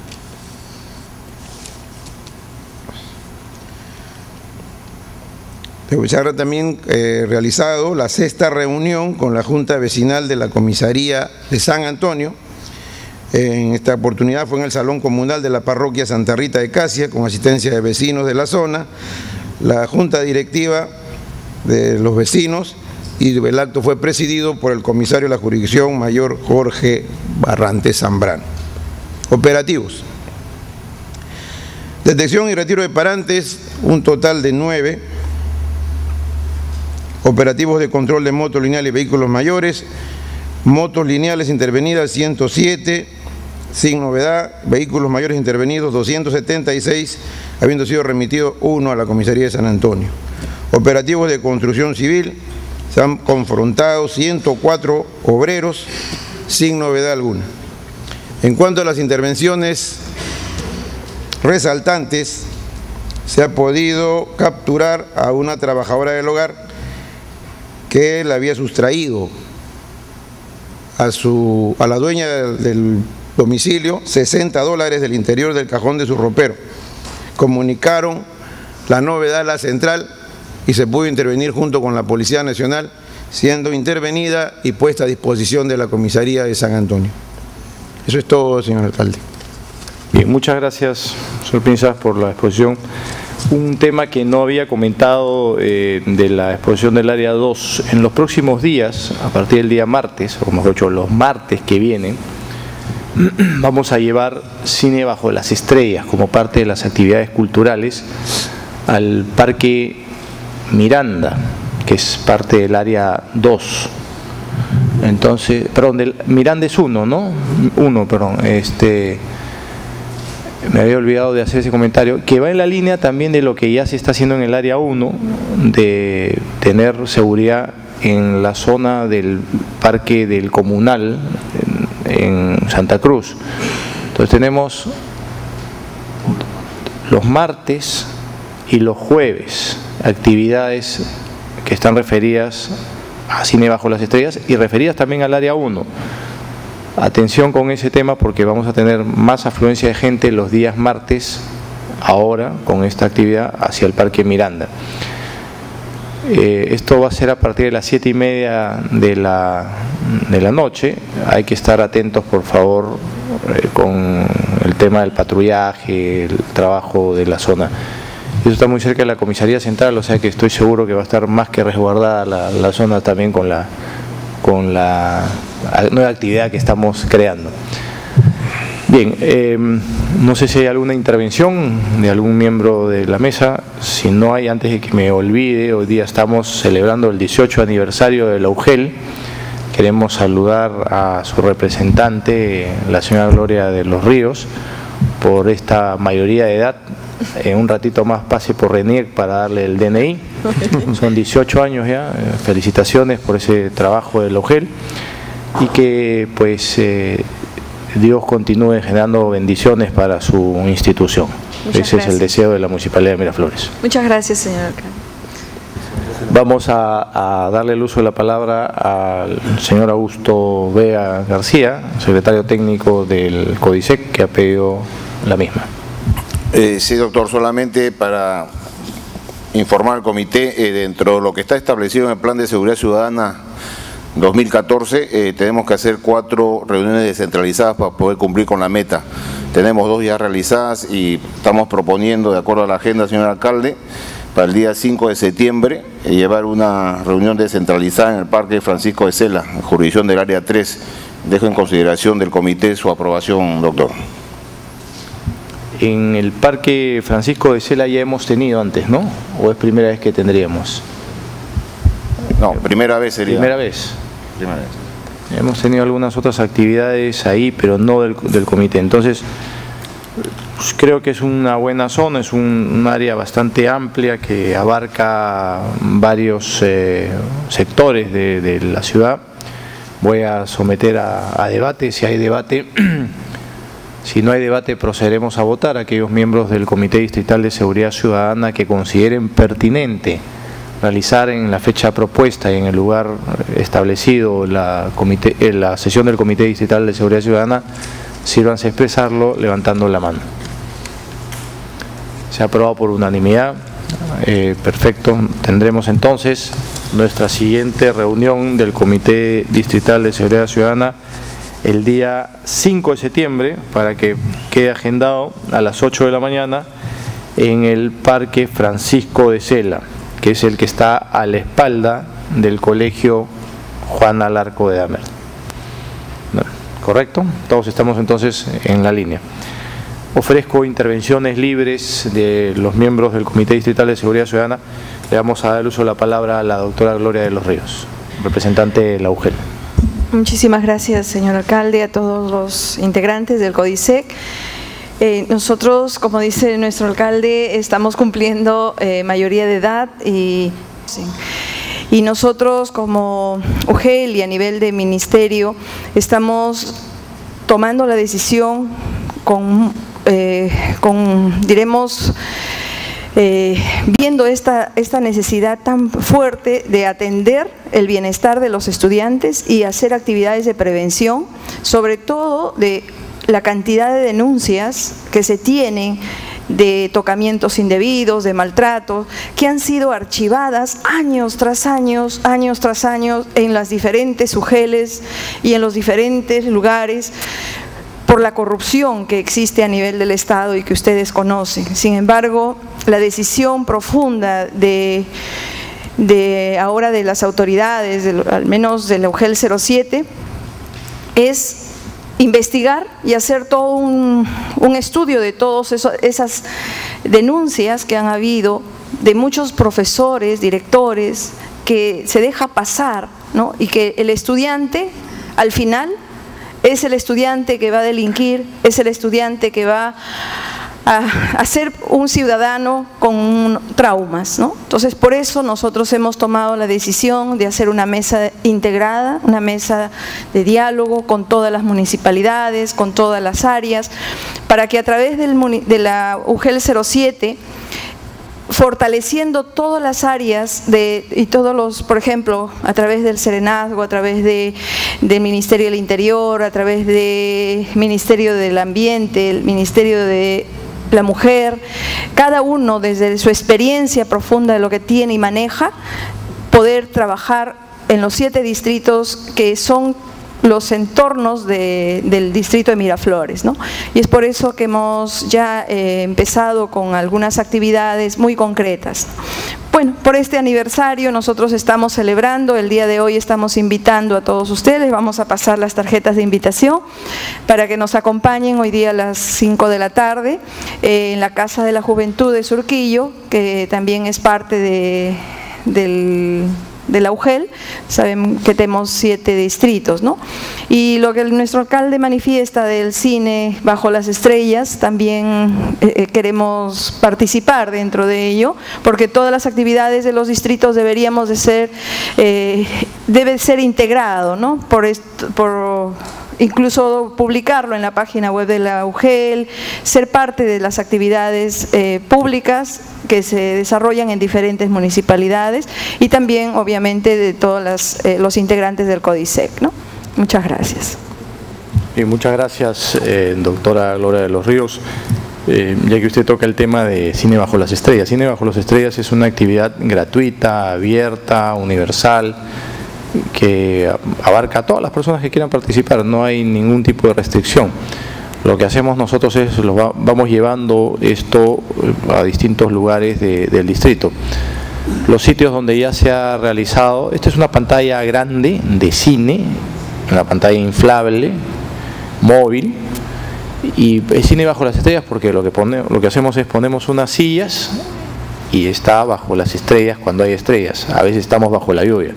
Se ha también realizado la sexta reunión con la Junta Vecinal de la Comisaría de San Antonio. En esta oportunidad fue en el Salón Comunal de la Parroquia Santa Rita de Casia, con asistencia de vecinos de la zona, la Junta Directiva de los vecinos, y el acto fue presidido por el comisario de la jurisdicción mayor Jorge Barrante Zambrano. Operativos. Detección y retiro de parantes, un total de 9. Operativos de control de motos lineales y vehículos mayores, motos lineales intervenidas 107, sin novedad, vehículos mayores intervenidos 276, habiendo sido remitido 1 a la Comisaría de San Antonio. Operativos de construcción civil, se han confrontado 104 obreros, sin novedad alguna. En cuanto a las intervenciones resaltantes, se ha podido capturar a una trabajadora del hogar que le había sustraído a la dueña del domicilio $60 del interior del cajón de su ropero. Comunicaron la novedad a la central y se pudo intervenir junto con la Policía Nacional, siendo intervenida y puesta a disposición de la Comisaría de San Antonio. Eso es todo, señor alcalde. Bien, muchas gracias, señor Pinzas, por la exposición. Un tema que no había comentado de la exposición del área 2, en los próximos días, a partir del día martes, o mejor dicho, los martes que vienen, vamos a llevar Cine Bajo las Estrellas como parte de las actividades culturales al Parque Miranda, que es parte del área 2. Entonces, perdón, Miranda es 1, ¿no? 1, perdón, me había olvidado de hacer ese comentario, que va en la línea también de lo que ya se está haciendo en el área 1, de tener seguridad en la zona del parque del comunal en Santa Cruz. Entonces tenemos los martes y los jueves actividades que están referidas a Cine Bajo las Estrellas y referidas también al área 1. Atención con ese tema porque vamos a tener más afluencia de gente los días martes, ahora con esta actividad, hacia el Parque Miranda. Esto va a ser a partir de las 7:30 de la noche. Hay que estar atentos, por favor, con el tema del patrullaje, el trabajo de la zona. Eso está muy cerca de la Comisaría Central, o sea que estoy seguro que va a estar más que resguardada la zona también con la nueva actividad que estamos creando. Bien, no sé si hay alguna intervención de algún miembro de la mesa. Si no hay, antes de que me olvide, hoy día estamos celebrando el 18 aniversario de la UGEL. Queremos saludar a su representante, la señora Gloria de los Ríos, por esta mayoría de edad. En un ratito más pase por RENIEC para darle el DNI. Son 18 años ya. Felicitaciones por ese trabajo de la UGEL y que pues Dios continúe generando bendiciones para su institución. Ese es el deseo de la Municipalidad de Miraflores. Muchas gracias, señor alcalde. Vamos a darle el uso de la palabra al señor Augusto Bea García, secretario técnico del CODISEC, que ha pedido la misma. Sí, doctor, solamente para informar al comité, dentro de lo que está establecido en el Plan de Seguridad Ciudadana 2014, tenemos que hacer 4 reuniones descentralizadas para poder cumplir con la meta. Tenemos 2 ya realizadas y estamos proponiendo, de acuerdo a la agenda, señor alcalde, para el día 5 de septiembre, llevar una reunión descentralizada en el Parque Francisco de Sela, en jurisdicción del Área 3. Dejo en consideración del comité su aprobación, doctor. En el Parque Francisco de Sela ya hemos tenido antes, ¿no? ¿O es primera vez que tendríamos? No, primera vez sería. Primera vez. Primera vez. Hemos tenido algunas otras actividades ahí, pero no del comité. Entonces, creo que es una buena zona, es un área bastante amplia que abarca varios sectores de la ciudad. Voy a someter a debate, si hay debate. Si no hay debate, procederemos a votar a aquellos miembros del Comité Distrital de Seguridad Ciudadana que consideren pertinente realizar en la fecha propuesta y en el lugar establecido la sesión del Comité Distrital de Seguridad Ciudadana. Sírvanse a expresarlo levantando la mano. Se ha aprobado por unanimidad. Perfecto. Tendremos entonces nuestra siguiente reunión del Comité Distrital de Seguridad Ciudadana el día 5 de septiembre, para que quede agendado a las 8 de la mañana en el Parque Francisco de Sela, que es el que está a la espalda del Colegio Juan Alarco de Damer. ¿Correcto? Todos estamos entonces en la línea. Ofrezco intervenciones libres de los miembros del Comité Distrital de Seguridad Ciudadana. Le vamos a dar el uso de la palabra a la doctora Gloria de los Ríos, representante de la UGEL. Muchísimas gracias, señor alcalde, a todos los integrantes del CODISEC. Nosotros, como dice nuestro alcalde, estamos cumpliendo mayoría de edad y nosotros como UGEL y a nivel de ministerio estamos tomando la decisión viendo esta necesidad tan fuerte de atender el bienestar de los estudiantes y hacer actividades de prevención, sobre todo de la cantidad de denuncias que se tienen de tocamientos indebidos, de maltratos, que han sido archivadas años tras años en las diferentes UGELes y en los diferentes lugares, por la corrupción que existe a nivel del Estado y que ustedes conocen. Sin embargo, la decisión profunda de ahora de las autoridades, al menos de la UGEL 07, es investigar y hacer todo un estudio de todas esas denuncias que han habido de muchos profesores, directores, que se deja pasar, ¿no? Y que el estudiante, al final, es el estudiante que va a delinquir, es el estudiante que va a ser un ciudadano con traumas, ¿no? Entonces, por eso nosotros hemos tomado la decisión de hacer una mesa integrada, una mesa de diálogo con todas las municipalidades, con todas las áreas, para que a través de la UGEL 07, fortaleciendo todas las áreas y todos los, por ejemplo, a través del Serenazgo, a través del Ministerio del Interior, a través del Ministerio del Ambiente, el Ministerio de la Mujer, cada uno desde su experiencia profunda de lo que tiene y maneja, poder trabajar en los 7 distritos que son los entornos del distrito de Miraflores, ¿no? Y es por eso que hemos ya empezado con algunas actividades muy concretas. Bueno, por este aniversario nosotros estamos celebrando, el día de hoy estamos invitando a todos ustedes, vamos a pasar las tarjetas de invitación para que nos acompañen hoy día a las 5 de la tarde en la Casa de la Juventud de Surquillo, que también es parte de la UGEL. Saben que tenemos 7 distritos, ¿no? Y lo que nuestro alcalde manifiesta del cine Bajo las Estrellas, también queremos participar dentro de ello, porque todas las actividades de los distritos deberíamos de ser, debe ser integrado, ¿no? incluso publicarlo en la página web de la UGEL, ser parte de las actividades públicas que se desarrollan en diferentes municipalidades y también obviamente de todos los integrantes del CODISEC, ¿no? Muchas gracias. Y muchas gracias, doctora Gloria de los Ríos. Ya que usted toca el tema de Cine Bajo las Estrellas. Cine Bajo las Estrellas es una actividad gratuita, abierta, universal, que abarca a todas las personas que quieran participar, no hay ningún tipo de restricción. Lo que hacemos nosotros es, vamos llevando esto a distintos lugares del distrito. Los sitios donde ya se ha realizado, esta es una pantalla grande de cine, una pantalla inflable, móvil, y es Cine Bajo las Estrellas porque lo que hacemos es ponemos unas sillas y está bajo las estrellas cuando hay estrellas, a veces estamos bajo la lluvia.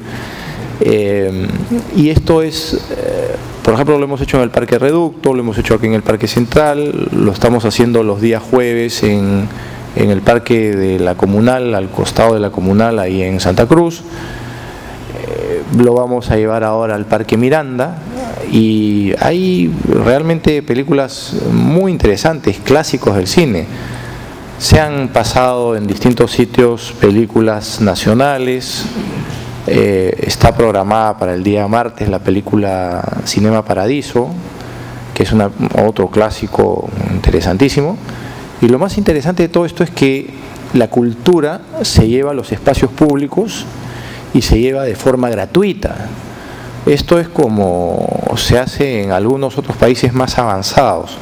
Y esto es, por ejemplo, lo hemos hecho en el Parque Reducto, lo hemos hecho aquí en el Parque Central, lo estamos haciendo los días jueves en el Parque de la Comunal, al costado de la Comunal, ahí en Santa Cruz. Lo vamos a llevar ahora al Parque Miranda y hay realmente películas muy interesantes, clásicos del cine. Se han pasado en distintos sitios películas nacionales. Está programada para el día martes la película Cinema Paradiso, que es otro clásico interesantísimo. Y lo más interesante de todo esto es que la cultura se lleva a los espacios públicos y se lleva de forma gratuita. Esto es como se hace en algunos otros países más avanzados.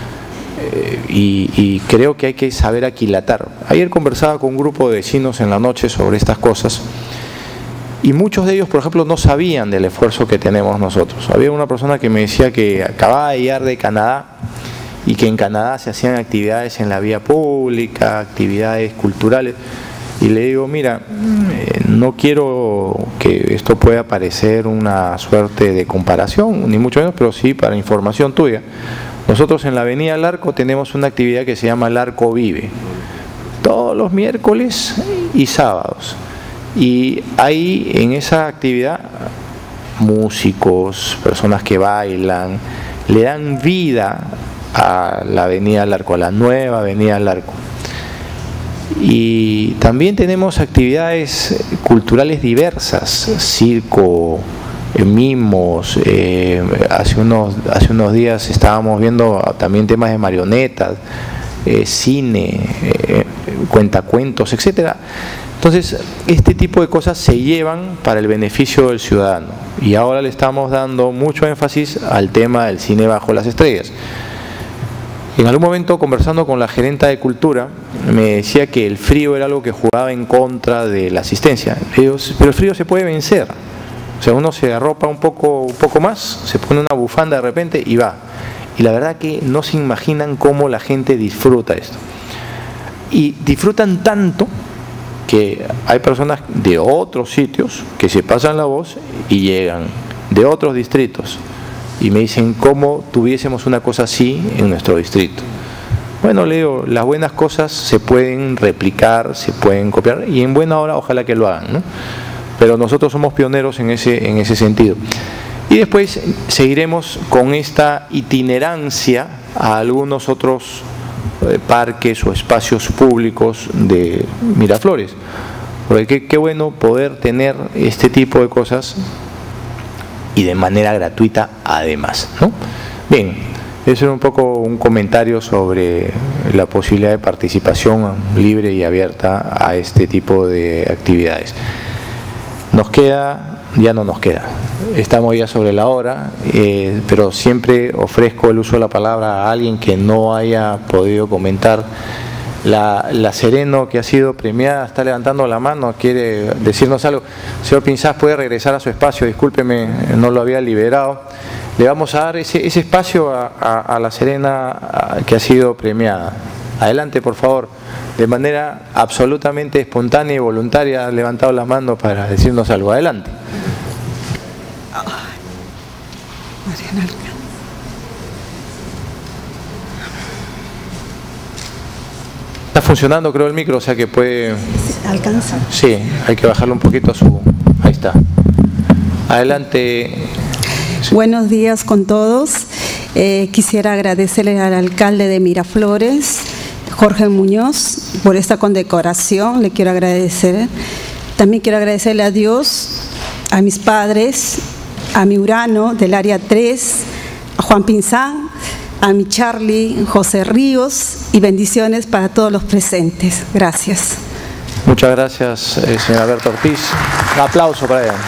Y creo que hay que saber aquilatar. Ayer conversaba con un grupo de vecinos en la noche sobre estas cosas. Y muchos de ellos, por ejemplo, no sabían del esfuerzo que tenemos nosotros. Había una persona que me decía que acababa de llegar de Canadá y que en Canadá se hacían actividades en la vía pública, actividades culturales. Y le digo, mira, no quiero que esto pueda parecer una suerte de comparación, ni mucho menos, pero sí para información tuya. Nosotros en la Avenida Larco tenemos una actividad que se llama Larco Vive, todos los miércoles y sábados. Y ahí en esa actividad músicos, personas que bailan, le dan vida a la Avenida Larco, a la nueva Avenida Larco. Y también tenemos actividades culturales diversas, circo, mimos, hace unos días estábamos viendo también temas de marionetas, cine, cuentacuentos, etcétera. Entonces, este tipo de cosas se llevan para el beneficio del ciudadano y ahora le estamos dando mucho énfasis al tema del cine bajo las estrellas. En algún momento, conversando con la gerenta de Cultura, me decía que el frío era algo que jugaba en contra de la asistencia. Le digo, pero el frío se puede vencer. O sea, uno se arropa un poco más, se pone una bufanda de repente y va. Y la verdad que no se imaginan cómo la gente disfruta esto. Y disfrutan tanto que hay personas de otros sitios que se pasan la voz y llegan de otros distritos y me dicen cómo tuviésemos una cosa así en nuestro distrito. Bueno, Leo, las buenas cosas se pueden replicar, se pueden copiar y en buena hora ojalá que lo hagan, ¿no? Pero nosotros somos pioneros en ese sentido. Y después seguiremos con esta itinerancia a algunos otros parques o espacios públicos de Miraflores. Porque qué bueno poder tener este tipo de cosas y de manera gratuita además, ¿no? Bien, eso era un poco un comentario sobre la posibilidad de participación libre y abierta a este tipo de actividades. Nos queda, ya no nos queda, estamos ya sobre la hora, pero siempre ofrezco el uso de la palabra a alguien que no haya podido comentar. La Sereno, que ha sido premiada, está levantando la mano, quiere decirnos algo. Señor Pinzás, puede regresar a su espacio, discúlpeme, no lo había liberado. Le vamos a dar ese espacio a la Serena que ha sido premiada. Adelante, por favor. De manera absolutamente espontánea y voluntaria ha levantado la mano para decirnos algo. Adelante. Está funcionando, creo, el micro, o sea que puede... ¿Alcanza? Sí, hay que bajarlo un poquito a su... Ahí está. Adelante, Buenos días con todos. Quisiera agradecerle al alcalde de Miraflores, Jorge Muñoz, por esta condecoración. Le quiero agradecer. También quiero agradecerle a Dios, a mis padres, a mi Urano del área 3, a Juan Pinzán, a mi Charlie, José Ríos, y bendiciones para todos los presentes. Gracias. Muchas gracias, señora Berta Ortiz. Un aplauso para ella.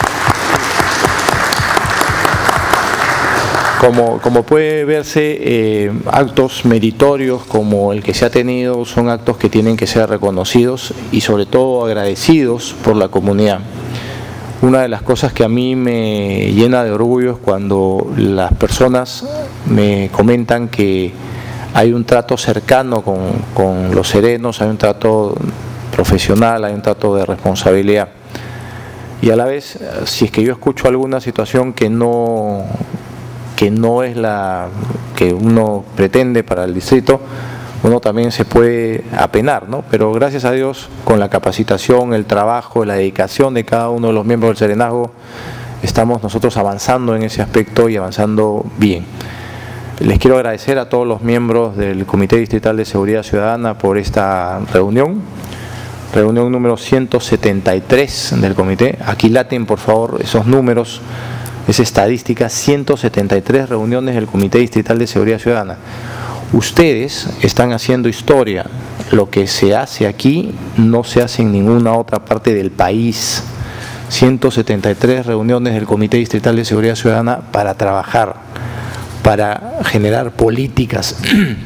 Como puede verse, actos meritorios como el que se ha tenido son actos que tienen que ser reconocidos y sobre todo agradecidos por la comunidad. Una de las cosas que a mí me llena de orgullo es cuando las personas me comentan que hay un trato cercano con los serenos, hay un trato profesional, hay un trato de responsabilidad. Y a la vez, si es que yo escucho alguna situación que no es la que uno pretende para el distrito, uno también se puede apenar, ¿no? Pero gracias a Dios, con la capacitación, el trabajo, la dedicación de cada uno de los miembros del serenazgo, estamos nosotros avanzando en ese aspecto y avanzando bien. Les quiero agradecer a todos los miembros del Comité Distrital de Seguridad Ciudadana por esta reunión número 173 del comité. Aquilaten por favor esos números, esa estadística, 173 reuniones del Comité Distrital de Seguridad Ciudadana. Ustedes están haciendo historia. Lo que se hace aquí no se hace en ninguna otra parte del país. 173 reuniones del Comité Distrital de Seguridad Ciudadana para trabajar, para generar políticas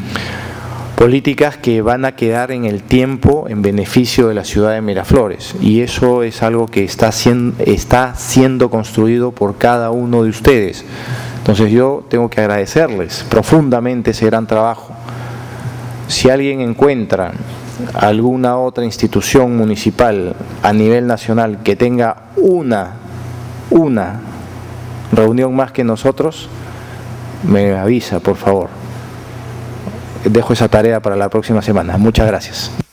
que van a quedar en el tiempo en beneficio de la ciudad de Miraflores, y eso es algo que está siendo construido por cada uno de ustedes. Entonces yo tengo que agradecerles profundamente ese gran trabajo. Si alguien encuentra alguna otra institución municipal a nivel nacional que tenga una reunión más que nosotros, me avisa por favor. Dejo esa tarea para la próxima semana. Muchas gracias.